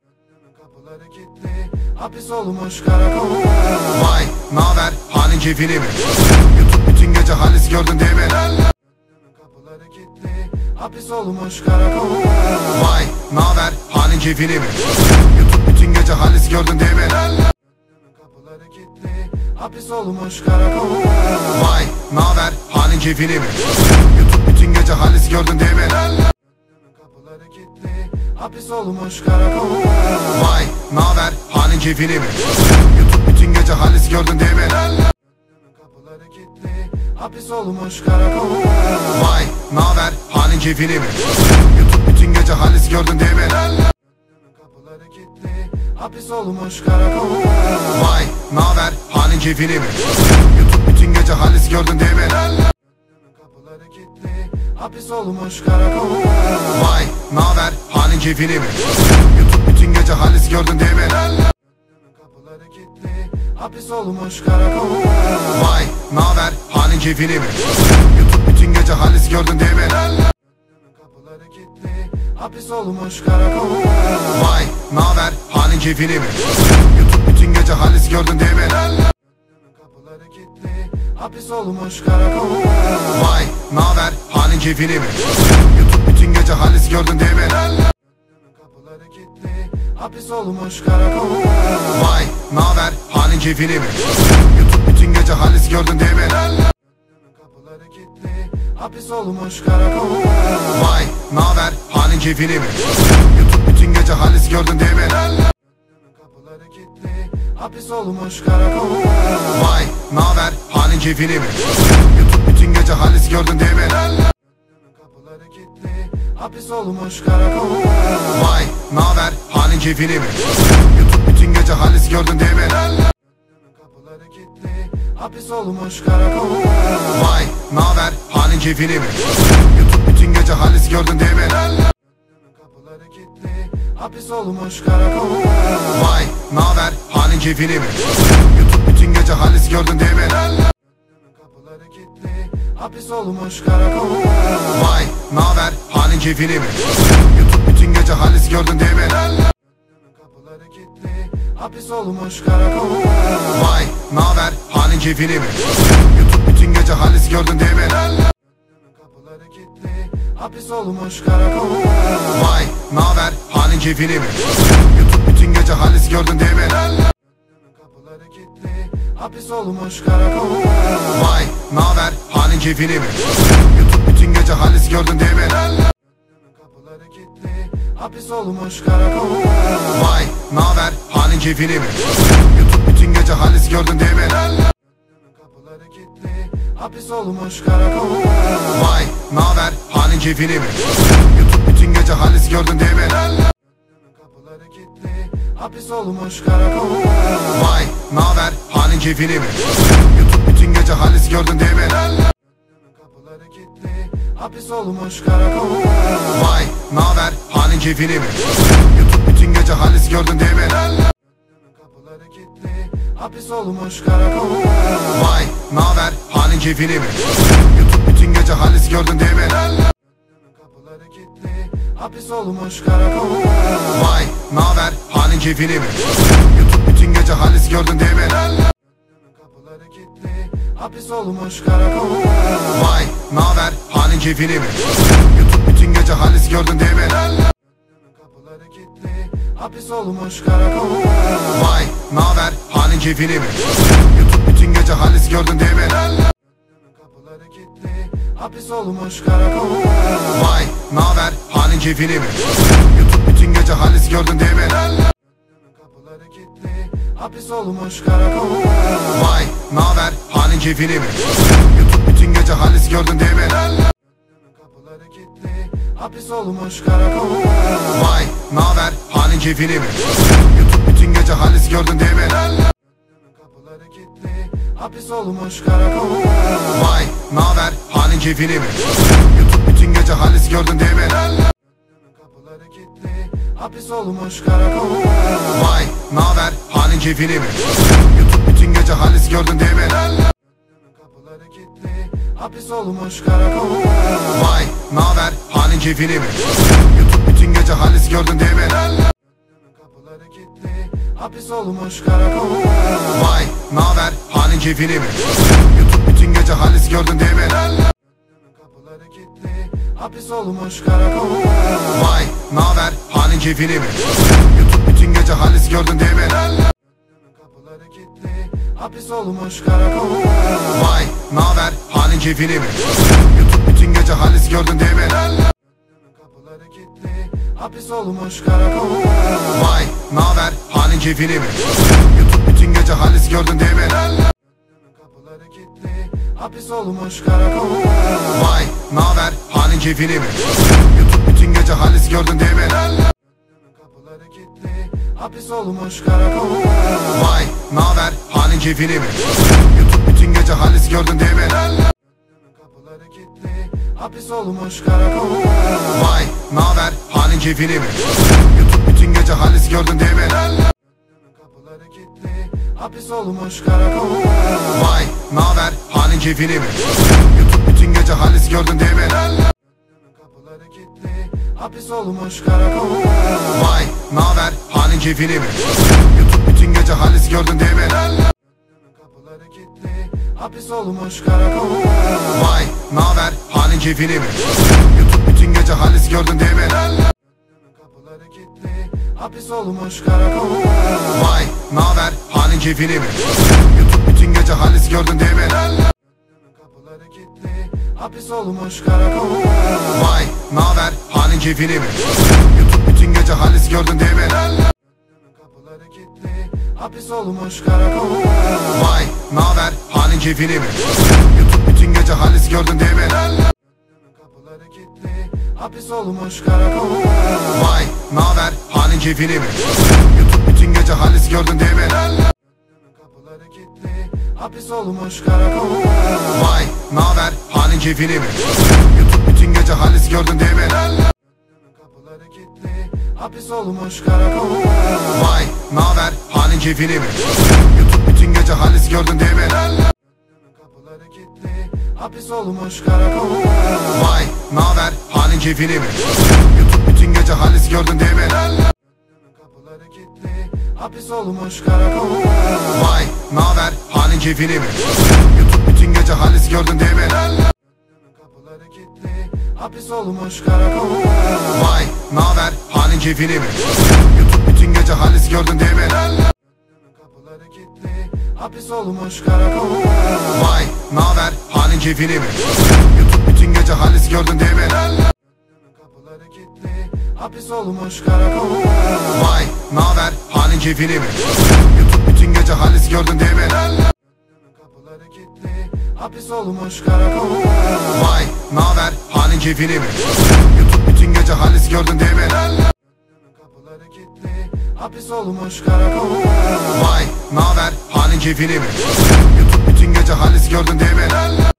Kapıları kilitli, hapis olmuş karakol. Vay naber halin keyfini mi? YouTube bütün gece halis gördün değil mi? Kapıları kilitli, hapis olmuş karakol. Vay naber halin keyfini mi? YouTube bütün gece halis gördün değil mi? Kapıları kilitli, hapis olmuş karakol. Vay naber halin keyfini mi? YouTube bütün gece halis gördün değil mi? Kapıları kilitli, hapis olmuş karakol. Vay naber halin keyfini mi? YouTube bütün gece halis gördün değil mi? Kapıları kilitli, hapis olmuş karakol. Vay naber halin keyfini mi? YouTube bütün gece halis gördün değil mi? Kapıları kilitli, hapis olmuş karakol. Vay naber halin keyfini mi? YouTube bütün gece halis gördün değil mi? Kapıları kilitli, hapis olmuş karakol. Vay naber halin keyfini mi? YouTube bütün gece halis gördün değil mi? Kapıları kilitli, hapis olmuş karakol. Vay naber halin keyfini mi? YouTube bütün gece halis gördün değil mi? Kapıları kilitli, hapis olmuş karakol. Vay naber halin keyfini mi? YouTube bütün gece halis gördün değil mi? Kapıları kilitli, hapis olmuş karakol. Vay naber halin keyfini mi? YouTube bütün gece halis gördün değil mi? Kapıları kilitli, hapis olmuş karakol. Vay naber halin keyfini mi? YouTube bütün gece halis gördün değil mi? Kapıları kilitli, hapis olmuş karakol. Vay naber halin keyfini mi? YouTube bütün gece halis gördün değil mi? Kapıları kilitli, hapis olmuş karakol. Vay naber halin keyfini mi? YouTube bütün gece halis gördün değil mi? Kapıları kilitli, hapis olmuş karakol. Vay naber halin keyfini mi? YouTube bütün gece halis gördün değil mi? Kapıları kilitli, hapis olmuş karakol. Vay naber halin keyfini mi? YouTube bütün gece halis gördün değil mi? Kapıları kilitli, hapis olmuş karakol. Vay naber halin keyfini mi? YouTube bütün gece halis gördün değil mi? Kapıları kilitli, hapis olmuş karakol. Vay naber halin keyfini mi? YouTube bütün gece halis gördün değil mi? Kapıları kilitli, hapis olmuş karakol. Vay naber halin keyfini mi? YouTube bütün gece halis gördün değil mi? Kapıları kilitli, hapis olmuş karakol. Vay naber halin keyfini mi? YouTube bütün gece halis gördün değil mi? Kapıları kilitli, hapis olmuş karakol. Vay naber halin keyfini mi? YouTube bütün gece halis gördün değil mi? Kapıları kilitli, hapis olmuş karakol. Vay naber halin keyfini mi? YouTube bütün gece halis gördün değil mi? Kapıları kilitli, hapis olmuş karakol. Vay naber halin keyfini mi? YouTube bütün gece halis gördün değil mi? Kapıları kilitli, hapis olmuş karakol. Vay naber halin keyfini mi? YouTube bütün gece halis gördün değil mi? Kapıları kilitli, hapis olmuş karakol. Vay naber halin keyfini mi? YouTube bütün gece halis gördün değil mi? Kapıları kilitli, hapis olmuş karakol. Vay naber halin keyfini mi? YouTube bütün gece halis gördün değil mi? Kapıları kilitli, hapis olmuş karakol. Vay naber halin keyfini mi? YouTube bütün gece halis gördün değil mi? Kapıları kilitli, hapis olmuş karakol. Vay naber halin keyfini mi? YouTube bütün gece halis gördün değil mi? Kapıları kilitli, hapis olmuş karakol. Vay naber halin keyfini mi? YouTube bütün gece halis gördün değil mi? Kapıları kilitli, hapis olmuş karakol. Vay naber halin keyfini mi? YouTube bütün gece halis gördün değil mi? Kapıları kilitli, hapis olmuş karakol. Vay naber halin keyfini mi? YouTube bütün gece halis gördün değil mi? Kapıları kilitli, hapis olmuş karakol. Vay naber halin keyfini mi? YouTube bütün gece halis gördün değil mi? Kapıları kilitli, hapis olmuş karakol. Vay naber halin keyfini mi? YouTube bütün gece halis gördün değil mi? Kapıları kilitli, hapis olmuş karakol. Vay naber halin keyfini mi? YouTube bütün gece halis gördün değil mi? Kapıları kilitli, hapis olmuş karakol. Vay naber halin keyfini mi? YouTube bütün gece halis gördün değil mi? Kapıları kilitli, hapis olmuş karakol. Vay naber halin keyfini mi? YouTube bütün gece halis gördün değil mi? Kapıları kilitli, hapis olmuş karakol. Vay naber halin keyfini mi? YouTube bütün gece halis gördün değil mi? Kapıları kilitli, hapis olmuş karakol. Vay naber halin keyfini mi? YouTube bütün gece halis gördün değil mi? Kapıları kilitli, hapis olmuş karakol. Vay naber halin keyfini mi? YouTube bütün gece halis gördün değil mi? Kapıları kilitli, hapis olmuş karakol. Vay naber halin keyfini mi? YouTube bütün gece halis gördün değil mi? Kapıları kilitli, hapis olmuş karakol. Vay naber halin keyfini mi? YouTube bütün gece halis gördün değil mi? Kapıları kilitli, hapis olmuş karakol. Vay naber halin keyfini mi? YouTube bütün gece halis gördün değil mi? Kapıları kilitli, hapis olmuş karakol. Vay naber halin keyfini mi? YouTube bütün gece halis gördün değil mi? Kapıları kilitli, hapis olmuş karakol. Vay naber halin keyfini mi? YouTube bütün gece halis gördün değil mi? Kapıları kilitli, hapis olmuş karakol. Vay naber halin keyfini mi? YouTube bütün gece halis gördün değil mi? Kapıları kilitli, hapis olmuş karakol. Vay naber halin keyfini mi? YouTube bütün gece halis gördün değil mi? Kapıları kilitli, hapis olmuş karakol. Vay naber halin keyfini mi? YouTube bütün gece halis gördün değil mi? Kapıları kilitli, hapis olmuş karakol. Vay naber halin keyfini mi? YouTube bütün gece halis gördün değil mi? Kapıları kilitli, hapis olmuş karakol. Vay naber halin keyfini mi? YouTube bütün gece halis gördün değil mi? Kapıları kilitli, hapis olmuş karakol. Vay naber halin keyfini mi? YouTube bütün gece halis gördün değil mi? Kapıları kilitli, hapis olmuş karakol. Vay naber halin keyfini mi? YouTube bütün gece halis gördün değil mi? Kapıları kilitli, hapis olmuş karakol. Vay naber halin keyfini mi? YouTube bütün gece halis gördün değil mi? Kapıları kilitli, hapis olmuş karakol. Vay naber halin keyfini mi? YouTube bütün gece halis gördün değil mi? Kapıları kilitli, hapis olmuş karakol. Vay naber halin keyfini mi? YouTube bütün gece halis gördün değil mi? Kapıları kilitli, hapis olmuş karakol. Vay naber halin keyfini mi? YouTube bütün gece halis gördün değil mi? Kapıları kilitli, hapis olmuş karakol. Vay naber halin keyfini mi? YouTube bütün gece halis gördün değil mi? Kapıları kilitli, hapis olmuş karakol. Vay naber halin keyfini mi? YouTube bütün gece halis gördün değil mi? Kapıları kilitli, hapis olmuş karakol. Vay naber halin keyfini mi? YouTube bütün gece halis gördün değil mi?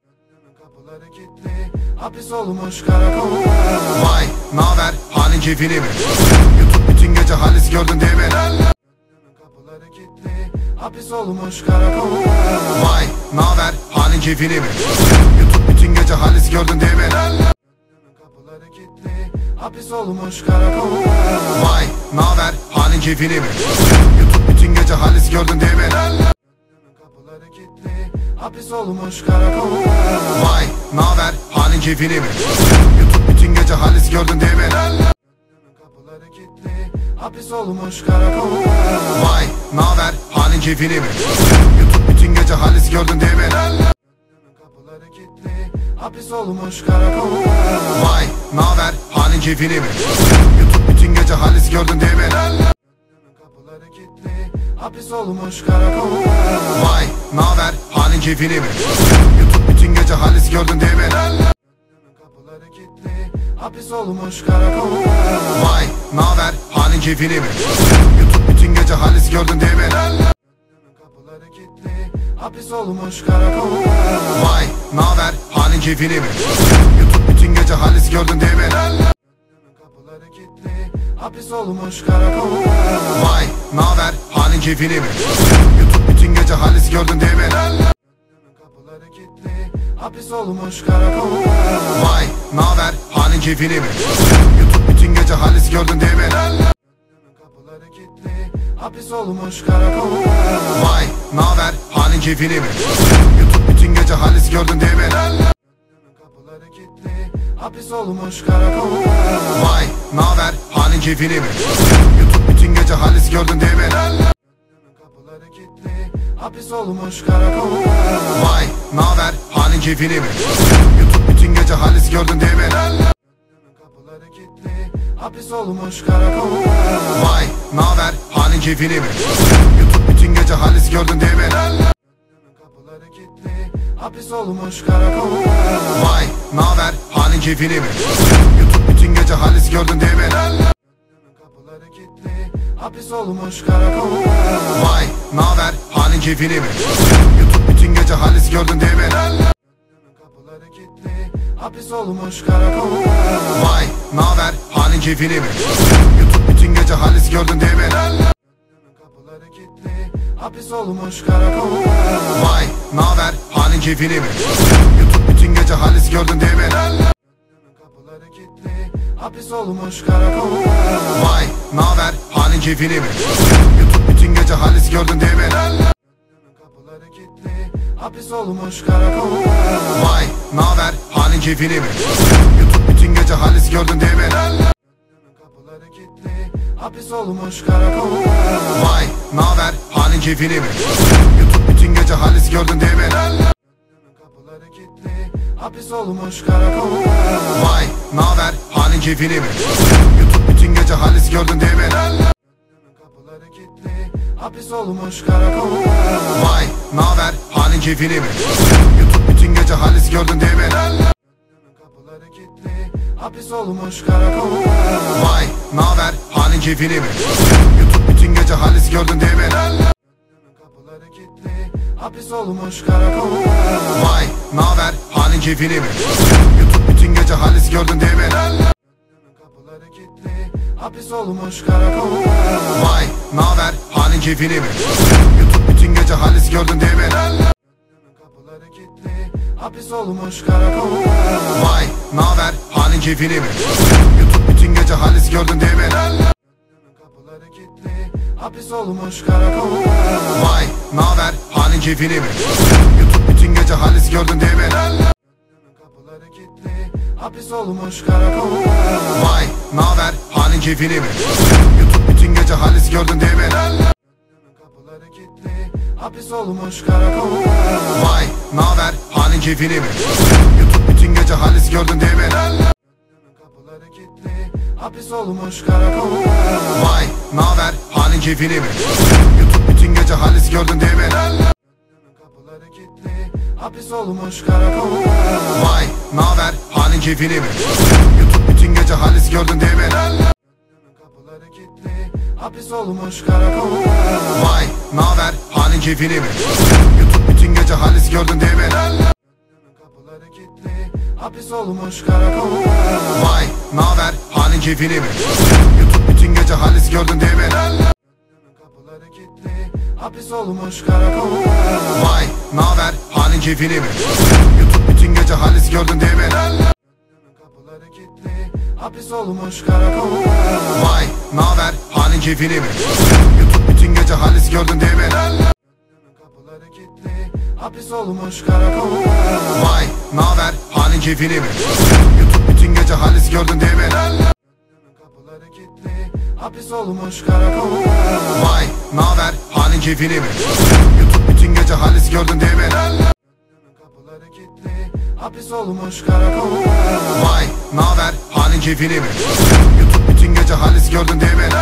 Kapıları kilitli, hapis olmuş karakol. Vay naber halin keyfini mi? YouTube bütün gece halis gördün değil mi? Kapıları kilitli, hapis olmuş karakol. Vay naber halin keyfini mi? YouTube bütün gece halis gördün değil mi? Kapıları kilitli, hapis olmuş karakol. Vay naber halin keyfini mi? YouTube bütün gece halis gördün değil mi? Kapıları kilitli, hapis olmuş karakol. Vay naber halin keyfini mi? YouTube bütün gece halis gördün değil mi? Kapıları kilitli, hapis olmuş karakol. Vay naber halin keyfini mi? YouTube bütün gece halis gördün değil mi? Kapıları kilitli, hapis olmuş karakol. Vay naber halin keyfini mi? YouTube bütün gece halis gördün değil mi? Kapıları kilitli, hapis olmuş karakol. Vay naber halin keyfini mi? YouTube bütün gece halis gördün değil mi? Kapıları kilitli, hapis olmuş karakol. Vay naber halin keyfini mi? YouTube bütün gece halis gördün değil mi? Kapıları kilitli, hapis olmuş karakol. Vay naber halin keyfini mi? YouTube bütün gece halis gördün değil mi? Kapıları kilitli, hapis olmuş karakol. Vay naber halin keyfini mi? YouTube bütün gece halis gördün değil mi? Kapıları kilitli, hapis olmuş karakol. Vay naber halin keyfini mi? YouTube bütün gece halis gördün değil mi? Kapıları kilitli, hapis olmuş karakol. Vay naber halin keyfini mi? YouTube bütün gece halis gördün değil mi? Kapıları kilitli, hapis olmuş karakol. Vay naber halin keyfini mi? YouTube bütün gece halis gördün değil mi? Kapıları kilitli, hapis olmuş karakol. Vay naber halin keyfini mi? YouTube bütün gece halis gördün değil mi? Kapıları kilitli, hapis olmuş karakol. Vay naber halin keyfini mi? YouTube bütün gece halis gördün değil mi? Kapıları kilitli, hapis olmuş karakol. Vay naber halin keyfini mi? YouTube bütün gece halis gördün değil mi? Kapıları kilitli, hapis olmuş karakol. Vay naber halin keyfini mi? YouTube bütün gece halis gördün değil mi? Kapıları kilitli, hapis olmuş karakol. Vay naber halin keyfini mi? YouTube bütün gece halis gördün değil mi? Kapıları kilitli, hapis olmuş karakol. Vay naber halin keyfini mi? YouTube bütün gece halis gördün değil mi? Kapıları kilitli, hapis olmuş karakol. Vay naber halin keyfini mi? YouTube bütün gece halis gördün değil mi? Kapıları kilitli, hapis olmuş karakol. Vay naber halin keyfini mi? YouTube bütün gece halis gördün değil mi? Kapıları kilitli, hapis olmuş karakol. Vay naber halin keyfini mi? YouTube bütün gece halis gördün değil mi? Kapıları kilitli, hapis olmuş karakol. Vay naber halin keyfini mi? YouTube bütün gece halis gördün değil mi? Kapıları kilitli, hapis olmuş karakol. Vay naber halin keyfini mi? YouTube bütün gece halis gördün değil mi? Kapıları kilitli, hapis olmuş karakol. Vay naber halin keyfini mi? YouTube bütün gece halis gördün değil mi? Kapıları kilitli, hapis olmuş karakol. Vay naber halin keyfini mi? YouTube bütün gece halis gördün değil mi? Kapıları kilitli, hapis olmuş karakol. Vay naber halin keyfini mi? YouTube bütün gece halis gördün değil mi? Kapıları kilitli, hapis olmuş karakol. Vay naber halin keyfini mi? YouTube bütün gece halis gördün değil mi? Kapıları kilitli, hapis olmuş karakol. Vay naber halin keyfini mi? YouTube bütün gece halis gördün değil mi? Kapıları kilitli, hapis olmuş karakol. Vay naber halin keyfini mi? YouTube bütün gece halis gördün değil mi? Kapıları kilitli, hapis olmuş karakol. Vay naber halin keyfini mi? YouTube bütün gece halis gördün değil mi? Kapıları kilitli, hapis olmuş karakol. Vay naber halin keyfini mi? YouTube bütün gece halis gördün değil mi? Kapıları kilitli, hapis olmuş karakol. Vay naber halin keyfini mi? YouTube bütün gece halis gördün değil mi? Kapıları kilitli, hapis olmuş karakol. Vay naber halin keyfini mi? YouTube bütün gece halis gördün değil mi? Kapıları kilitli, hapis olmuş karakol. Vay naber halin keyfini mi? YouTube bütün gece halis gördün değil mi? Kapıları kilitli, hapis olmuş karakol. Vay naber halin keyfini mi? YouTube bütün gece halis gördün değil mi? Kapıları kilitli, hapis olmuş karakol. Vay naber halin keyfini mi? YouTube bütün gece halis gördün değil mi? Kapıları kilitli, hapis olmuş karakol. Vay naber halin keyfini mi? YouTube bütün gece halis gördün değil mi? Kapıları kilitli, hapis olmuş karakol. Vay naber halin keyfini mi? YouTube bütün gece halis gördün değil mi? Kapıları kilitli, hapis olmuş karakol. Vay naber halin keyfini mi? YouTube bütün gece halis gördün değil mi?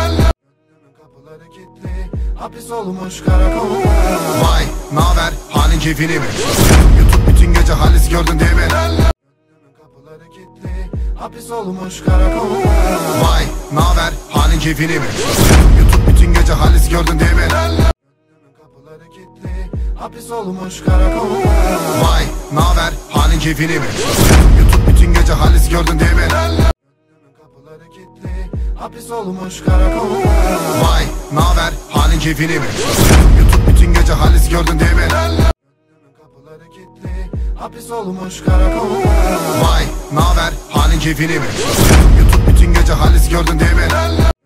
Kapıları kilitli, hapis olmuş karakol. Vay naber halin keyfini mi? YouTube bütün gece halis gördün değil mi? Kapıları kilitli, hapis olmuş karakol. Vay naber halin keyfini mi? YouTube bütün gece halis gördün değil mi? Kapıları kilitli, hapis olmuş karakol. Vay naber halin keyfini mi? YouTube bütün gece halis gördün değil mi? Kapıları kilitli, hapis olmuş karakol. Vay naber halin keyfini mi? YouTube bütün gece halis gördün değil mi? Kapıları kilitli, hapis olmuş karakol. Vay naber halin keyfini mi? YouTube bütün gece halis gördün değil mi?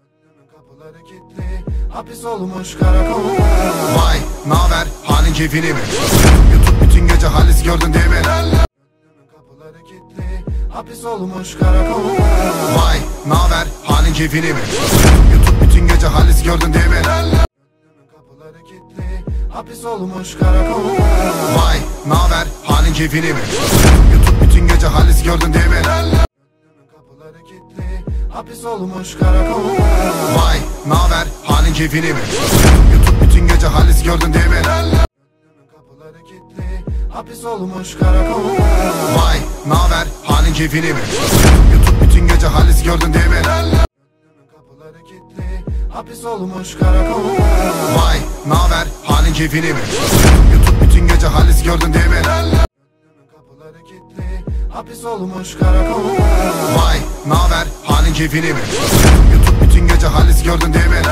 Kapıları kilitli, hapis olmuş karakol. Vay naber halin keyfini mi? YouTube bütün gece halis gördün değil mi? Kapıları kilitli, hapis olmuş karakol. Vay naber halin keyfini mi? YouTube bütün gece halis gördün değil mi? Kapıları kilitli, hapis olmuş karakol. Vay naber halin keyfini mi? YouTube bütün gece halis gördün değil mi? Kapıları kilitli, hapis olmuş karakol. Vay naber halin keyfini mi? YouTube bütün gece halis gördün değil mi? Kapıları kilitli, hapis olmuş karakol. Vay naber halin keyfini mi? YouTube bütün gece halis gördün değil mi? Kapıları kilitli, hapis olmuş karakol. Vay naber halin keyfini mi? YouTube bütün gece halis gördün değil mi? Kapıları kilitli, hapis olmuş karakol. Vay naber halin keyfini mi? YouTube bütün gece halis gördün değil mi?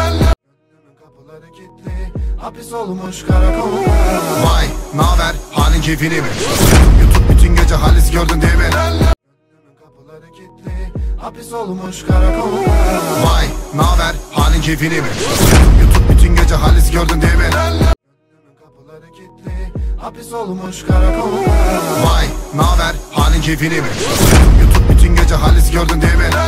Kapıları kilitli, hapis olmuş karakol. Vay naber halin keyfini mi? YouTube bütün gece halis gördün değil mi? Kapıları kilitli, hapis olmuş karakol. Vay naber halin keyfini mi? YouTube bütün gece halis gördün değil mi? Kapıları kilitli, hapis olmuş karakol. Vay naber halin keyfini mi? YouTube bütün gece halis gördün değil mi?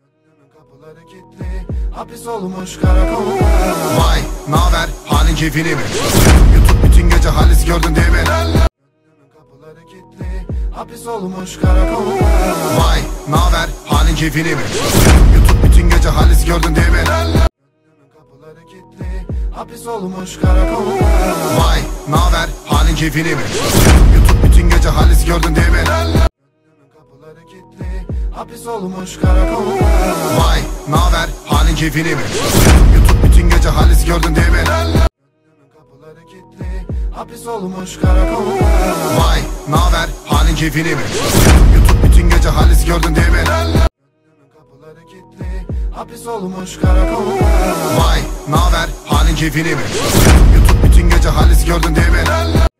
Kapıları kilitli, hapis olmuş karakol. Vay naber halin keyfini mi? YouTube bütün gece halis gördün değil mi? Kapıları kilitli, hapis olmuş karakol. Vay naber halin keyfini mi? YouTube bütün gece halis gördün değil mi? Kapıları kilitli, hapis olmuş karakol. Vay naber halin keyfini mi? YouTube bütün gece halis gördün değil mi? Kapıları kilitli, hapis olmuş karakol. Vay naber halin keyfini mi? YouTube bütün gece halis gördün değil mi? Kapıları kilitli, hapis olmuş karakol. Vay naber halin keyfini mi? YouTube bütün gece halis gördün değil mi? Kapıları kilitli, hapis olmuş karakol. Vay naber halin keyfini mi? YouTube bütün gece halis gördün değil mi?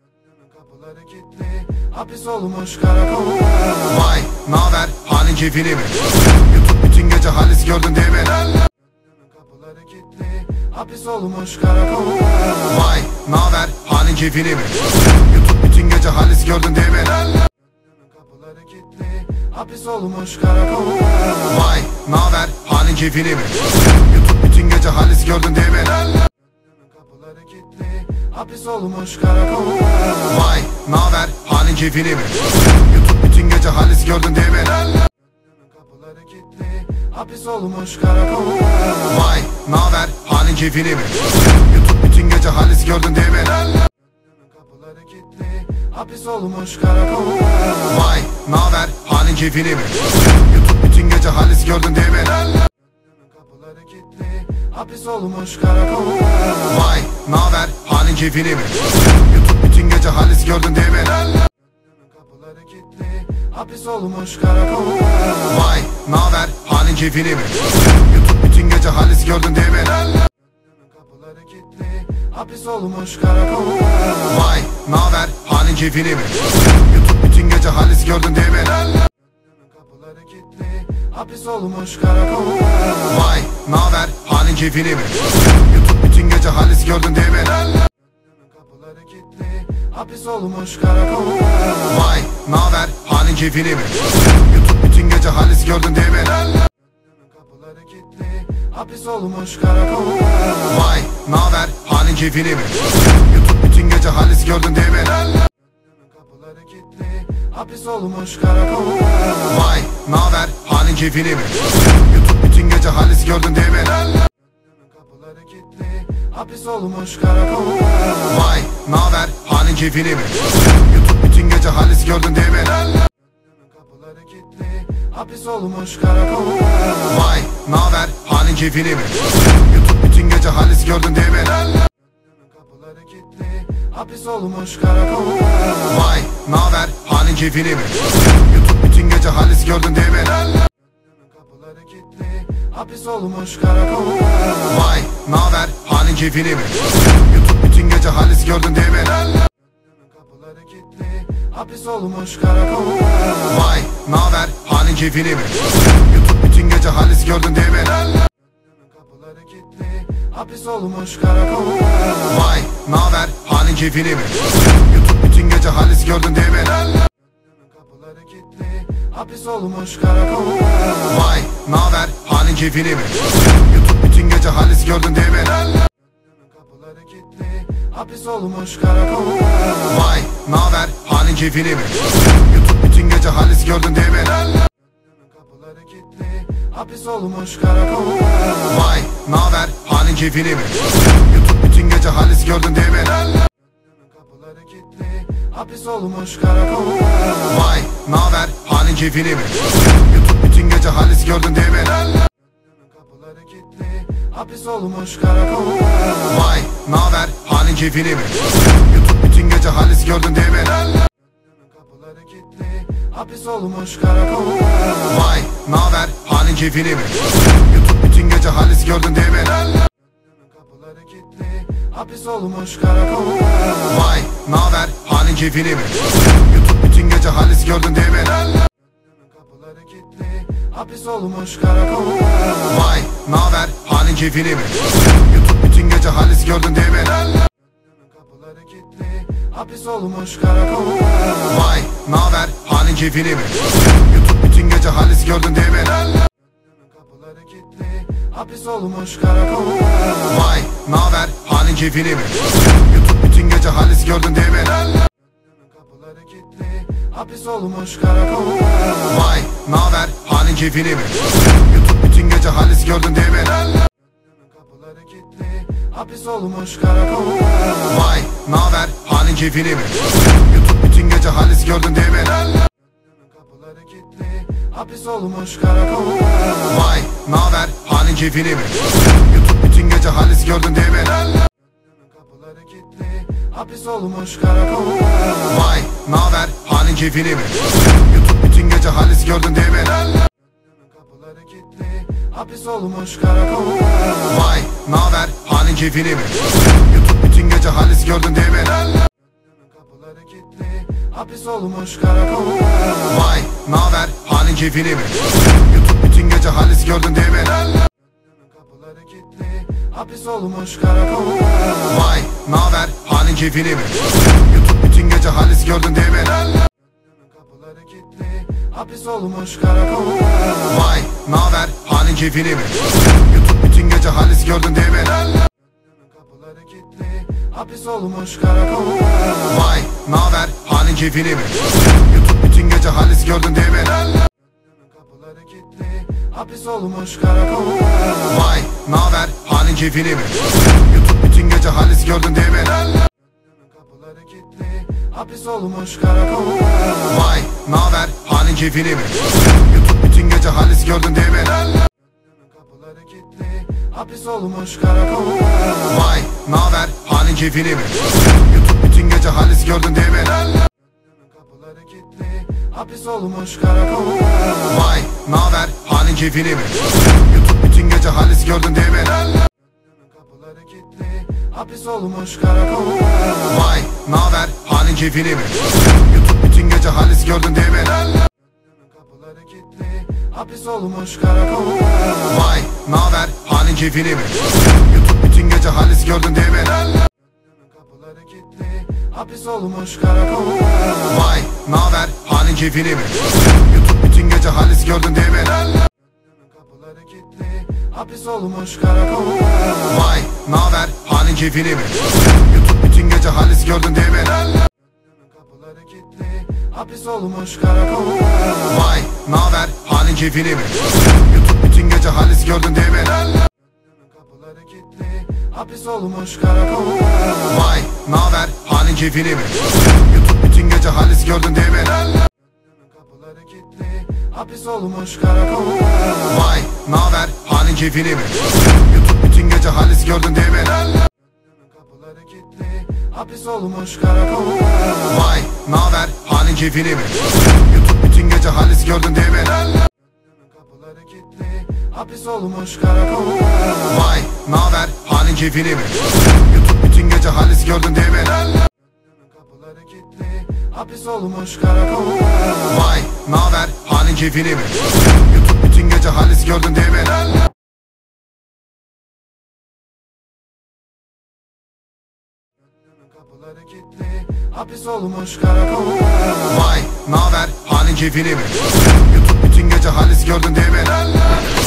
Kapıları kilitli, hapis olmuş karakol. Vay naber halin keyfini mi? YouTube bütün gece halis gördün değil mi? Kapıları kilitli, hapis olmuş karakol. Vay naber halin keyfini mi? YouTube bütün gece halis gördün değil mi? Kapıları kilitli, hapis olmuş karakol. Vay naber halin keyfini mi? YouTube bütün gece halis gördün değil mi? Kapıları kilitli, hapis olmuş karakol. Vay naber halin keyfini mi? YouTube bütün gece halis gördün değil mi? Kapıları kilitli, hapis olmuş karakol. Vay naber halin keyfini mi? YouTube bütün gece halis gördün değil mi? Kapıları kilitli, hapis olmuş karakol. Vay naber halin keyfini mi? YouTube bütün gece halis gördün değil mi? Kapıları kilitli, hapis olmuş karakol. Vay naber halin keyfini mi? YouTube bütün gece halis gördün değil mi? Kapıları kilitli, hapis olmuş karakol. Vay naber halin keyfini mi? YouTube bütün gece halis gördün değil mi? Kapıları kilitli, hapis olmuş karakol. Vay naber halin keyfini mi? YouTube bütün gece halis gördün değil mi? Kapıları kilitli, hapis olmuş karakol. Vay naber halin keyfini mi? YouTube bütün gece halis gördün değil mi? Kapıları kilitli, hapis olmuş karakol. Vay naber halin keyfini mi? YouTube bütün gece halis gördün değil mi? Kapıları kilitli, hapis olmuş karakol. Vay naber halin keyfini mi? YouTube bütün gece halis gördün değil mi? Kapıları kilitli, hapis olmuş karakol. Vay naber halin keyfini mi? YouTube bütün gece halis gördün değil mi? Kapıları kilitli, hapis olmuş karakol. Vay naber halin keyfini mi? YouTube bütün gece halis gördün değil mi? Kapıları kilitli, hapis olmuş karakol. Vay naber halin keyfini mi? YouTube bütün gece halis gördün değil mi? Kapıları kilitli, hapis olmuş karakol. Vay naber halin keyfini mi? YouTube bütün gece halis gördün değil mi? Kapıları kilitli, hapis olmuş karakol. Vay naber halin keyfini mi? YouTube bütün gece halis gördün değil mi? Kapıları kilitli, hapis olmuş karakol. Vay naber halin keyfini mi? YouTube bütün gece halis gördün değil mi? Kapıları kilitli, hapis olmuş karakol. Vay naber halin keyfini mi? YouTube bütün gece halis gördün değil mi? Kapıları kilitli, hapis olmuş karakol. Vay naber halin keyfini mi? YouTube bütün gece halis gördün değil mi? Kapıları kilitli, hapis olmuş karakol. Vay naber halin keyfini mi? YouTube bütün gece halis gördün değil mi? Kapıları kilitli, hapis olmuş karakol. Vay naber halin keyfini mi? YouTube bütün gece halis gördün değil mi? Kapıları kilitli, hapis olmuş karakol. Vay naber halin keyfini mi? YouTube bütün gece halis gördün değil mi? Kapıları kilitli, hapis olmuş karakol. Vay naber halin keyfini mi? YouTube bütün gece halis gördün değil mi? Kapıları kilitli, hapis olmuş karakol. Vay naber halin keyfini mi? YouTube bütün gece halis gördün değil mi? Kapıları kilitli, hapis olmuş karakol. Vay naber halin keyfini mi? YouTube bütün gece halis gördün değil mi? Kapıları kilitli, hapis olmuş karakol. Vay naber halin keyfini mi? YouTube bütün gece halis gördün değil mi? Kapıları kilitli, hapis olmuş karakol. Vay naber halin keyfini mi? YouTube bütün gece halis gördün değil mi? Kapıları kilitli, hapis olmuş karakol. Vay naber halin keyfini mi? YouTube bütün gece halis gördün değil mi? Kapıları kilitli, hapis olmuş karakol. Vay naber halin keyfini mi? YouTube bütün gece halis gördün değil mi? Kapıları kilitli, hapis olmuş karakol. Vay naber halin keyfini mi? YouTube bütün gece halis gördün değil mi? Kapıları kilitli, hapis olmuş karakol. Vay naber halin keyfini mi? YouTube bütün gece halis gördün değil mi? Kapıları kilitli, hapis olmuş karakol. Vay naber halin keyfini mi? YouTube bütün gece halis gördün değil mi? Kapıları kilitli, hapis olmuş karakol. Vay naber halin keyfini mi? YouTube bütün gece halis gördün değil mi? Kapıları kilitli, hapis olmuş karakol. Vay naber halin keyfini mi? YouTube bütün gece halis gördün değil mi? Kapıları kilitli, hapis olmuş karakol. Vay naber halin keyfini mi? YouTube bütün gece halis gördün değil mi? Kapıları kilitli, hapis olmuş karakol. Vay naber halin keyfini mi? YouTube bütün gece halis gördün değil mi? Kapıları kilitli, hapis olmuş karakol. Vay naber halin keyfini mi? YouTube bütün gece halis gördün değil mi? Kapıları kilitli, hapis olmuş karakol. Vay naber halin keyfini mi? YouTube bütün gece halis gördün değil mi? Kapıları kilitli, hapis olmuş karakol. Vay naber halin keyfini mi? YouTube bütün gece halis gördün değil mi? Kapıları kilitli, hapis olmuş karakol. Vay naber halin keyfini mi? YouTube bütün gece halis gördün değil mi? Kapıları kilitli, hapis olmuş karakol. Vay naber halin keyfini mi? YouTube bütün gece halis gördün değil mi? Kapıları kilitli, hapis olmuş karakol. Vay naber halin keyfini mi? YouTube bütün gece halis gördün değil mi? Kapıları kilitli, hapis olmuş karakol. Vay naber halin keyfini mi? YouTube bütün gece halis gördün değil mi? Kapıları kilitli, hapis olmuş karakol. Vay naber halin keyfini mi? YouTube bütün gece halis gördün değil mi? Kapıları kilitli, hapis olmuş karakol. Vay naber halin keyfini mi? YouTube bütün gece halis gördün değil mi? Kapıları kilitli, hapis olmuş karakol. Vay naber halin keyfini mi? YouTube bütün gece halis gördün değil mi? Kapıları kilitli, hapis olmuş karakol. Vay naber halin keyfini mi? YouTube bütün gece halis gördün değil mi? Kapıları kilitli, hapis olmuş karakol. Vay naber halin keyfini mi? YouTube bütün gece halis gördün değil mi? Kapıları kilitli, hapis olmuş karakol. Vay naber halin keyfini mi? YouTube bütün gece halis gördün değil mi? Kapıları kilitli, hapis olmuş karakol. Vay naber halin keyfini mi? YouTube bütün gece halis gördün değil mi? Kapıları kilitli, hapis olmuş karakol. Vay naber halin keyfini mi? YouTube bütün gece halis gördün değil mi? Kapıları kilitli, hapis olmuş karakol. Vay naber halin halin keyfini mi? YouTube bütün gece halis gördün değil mi?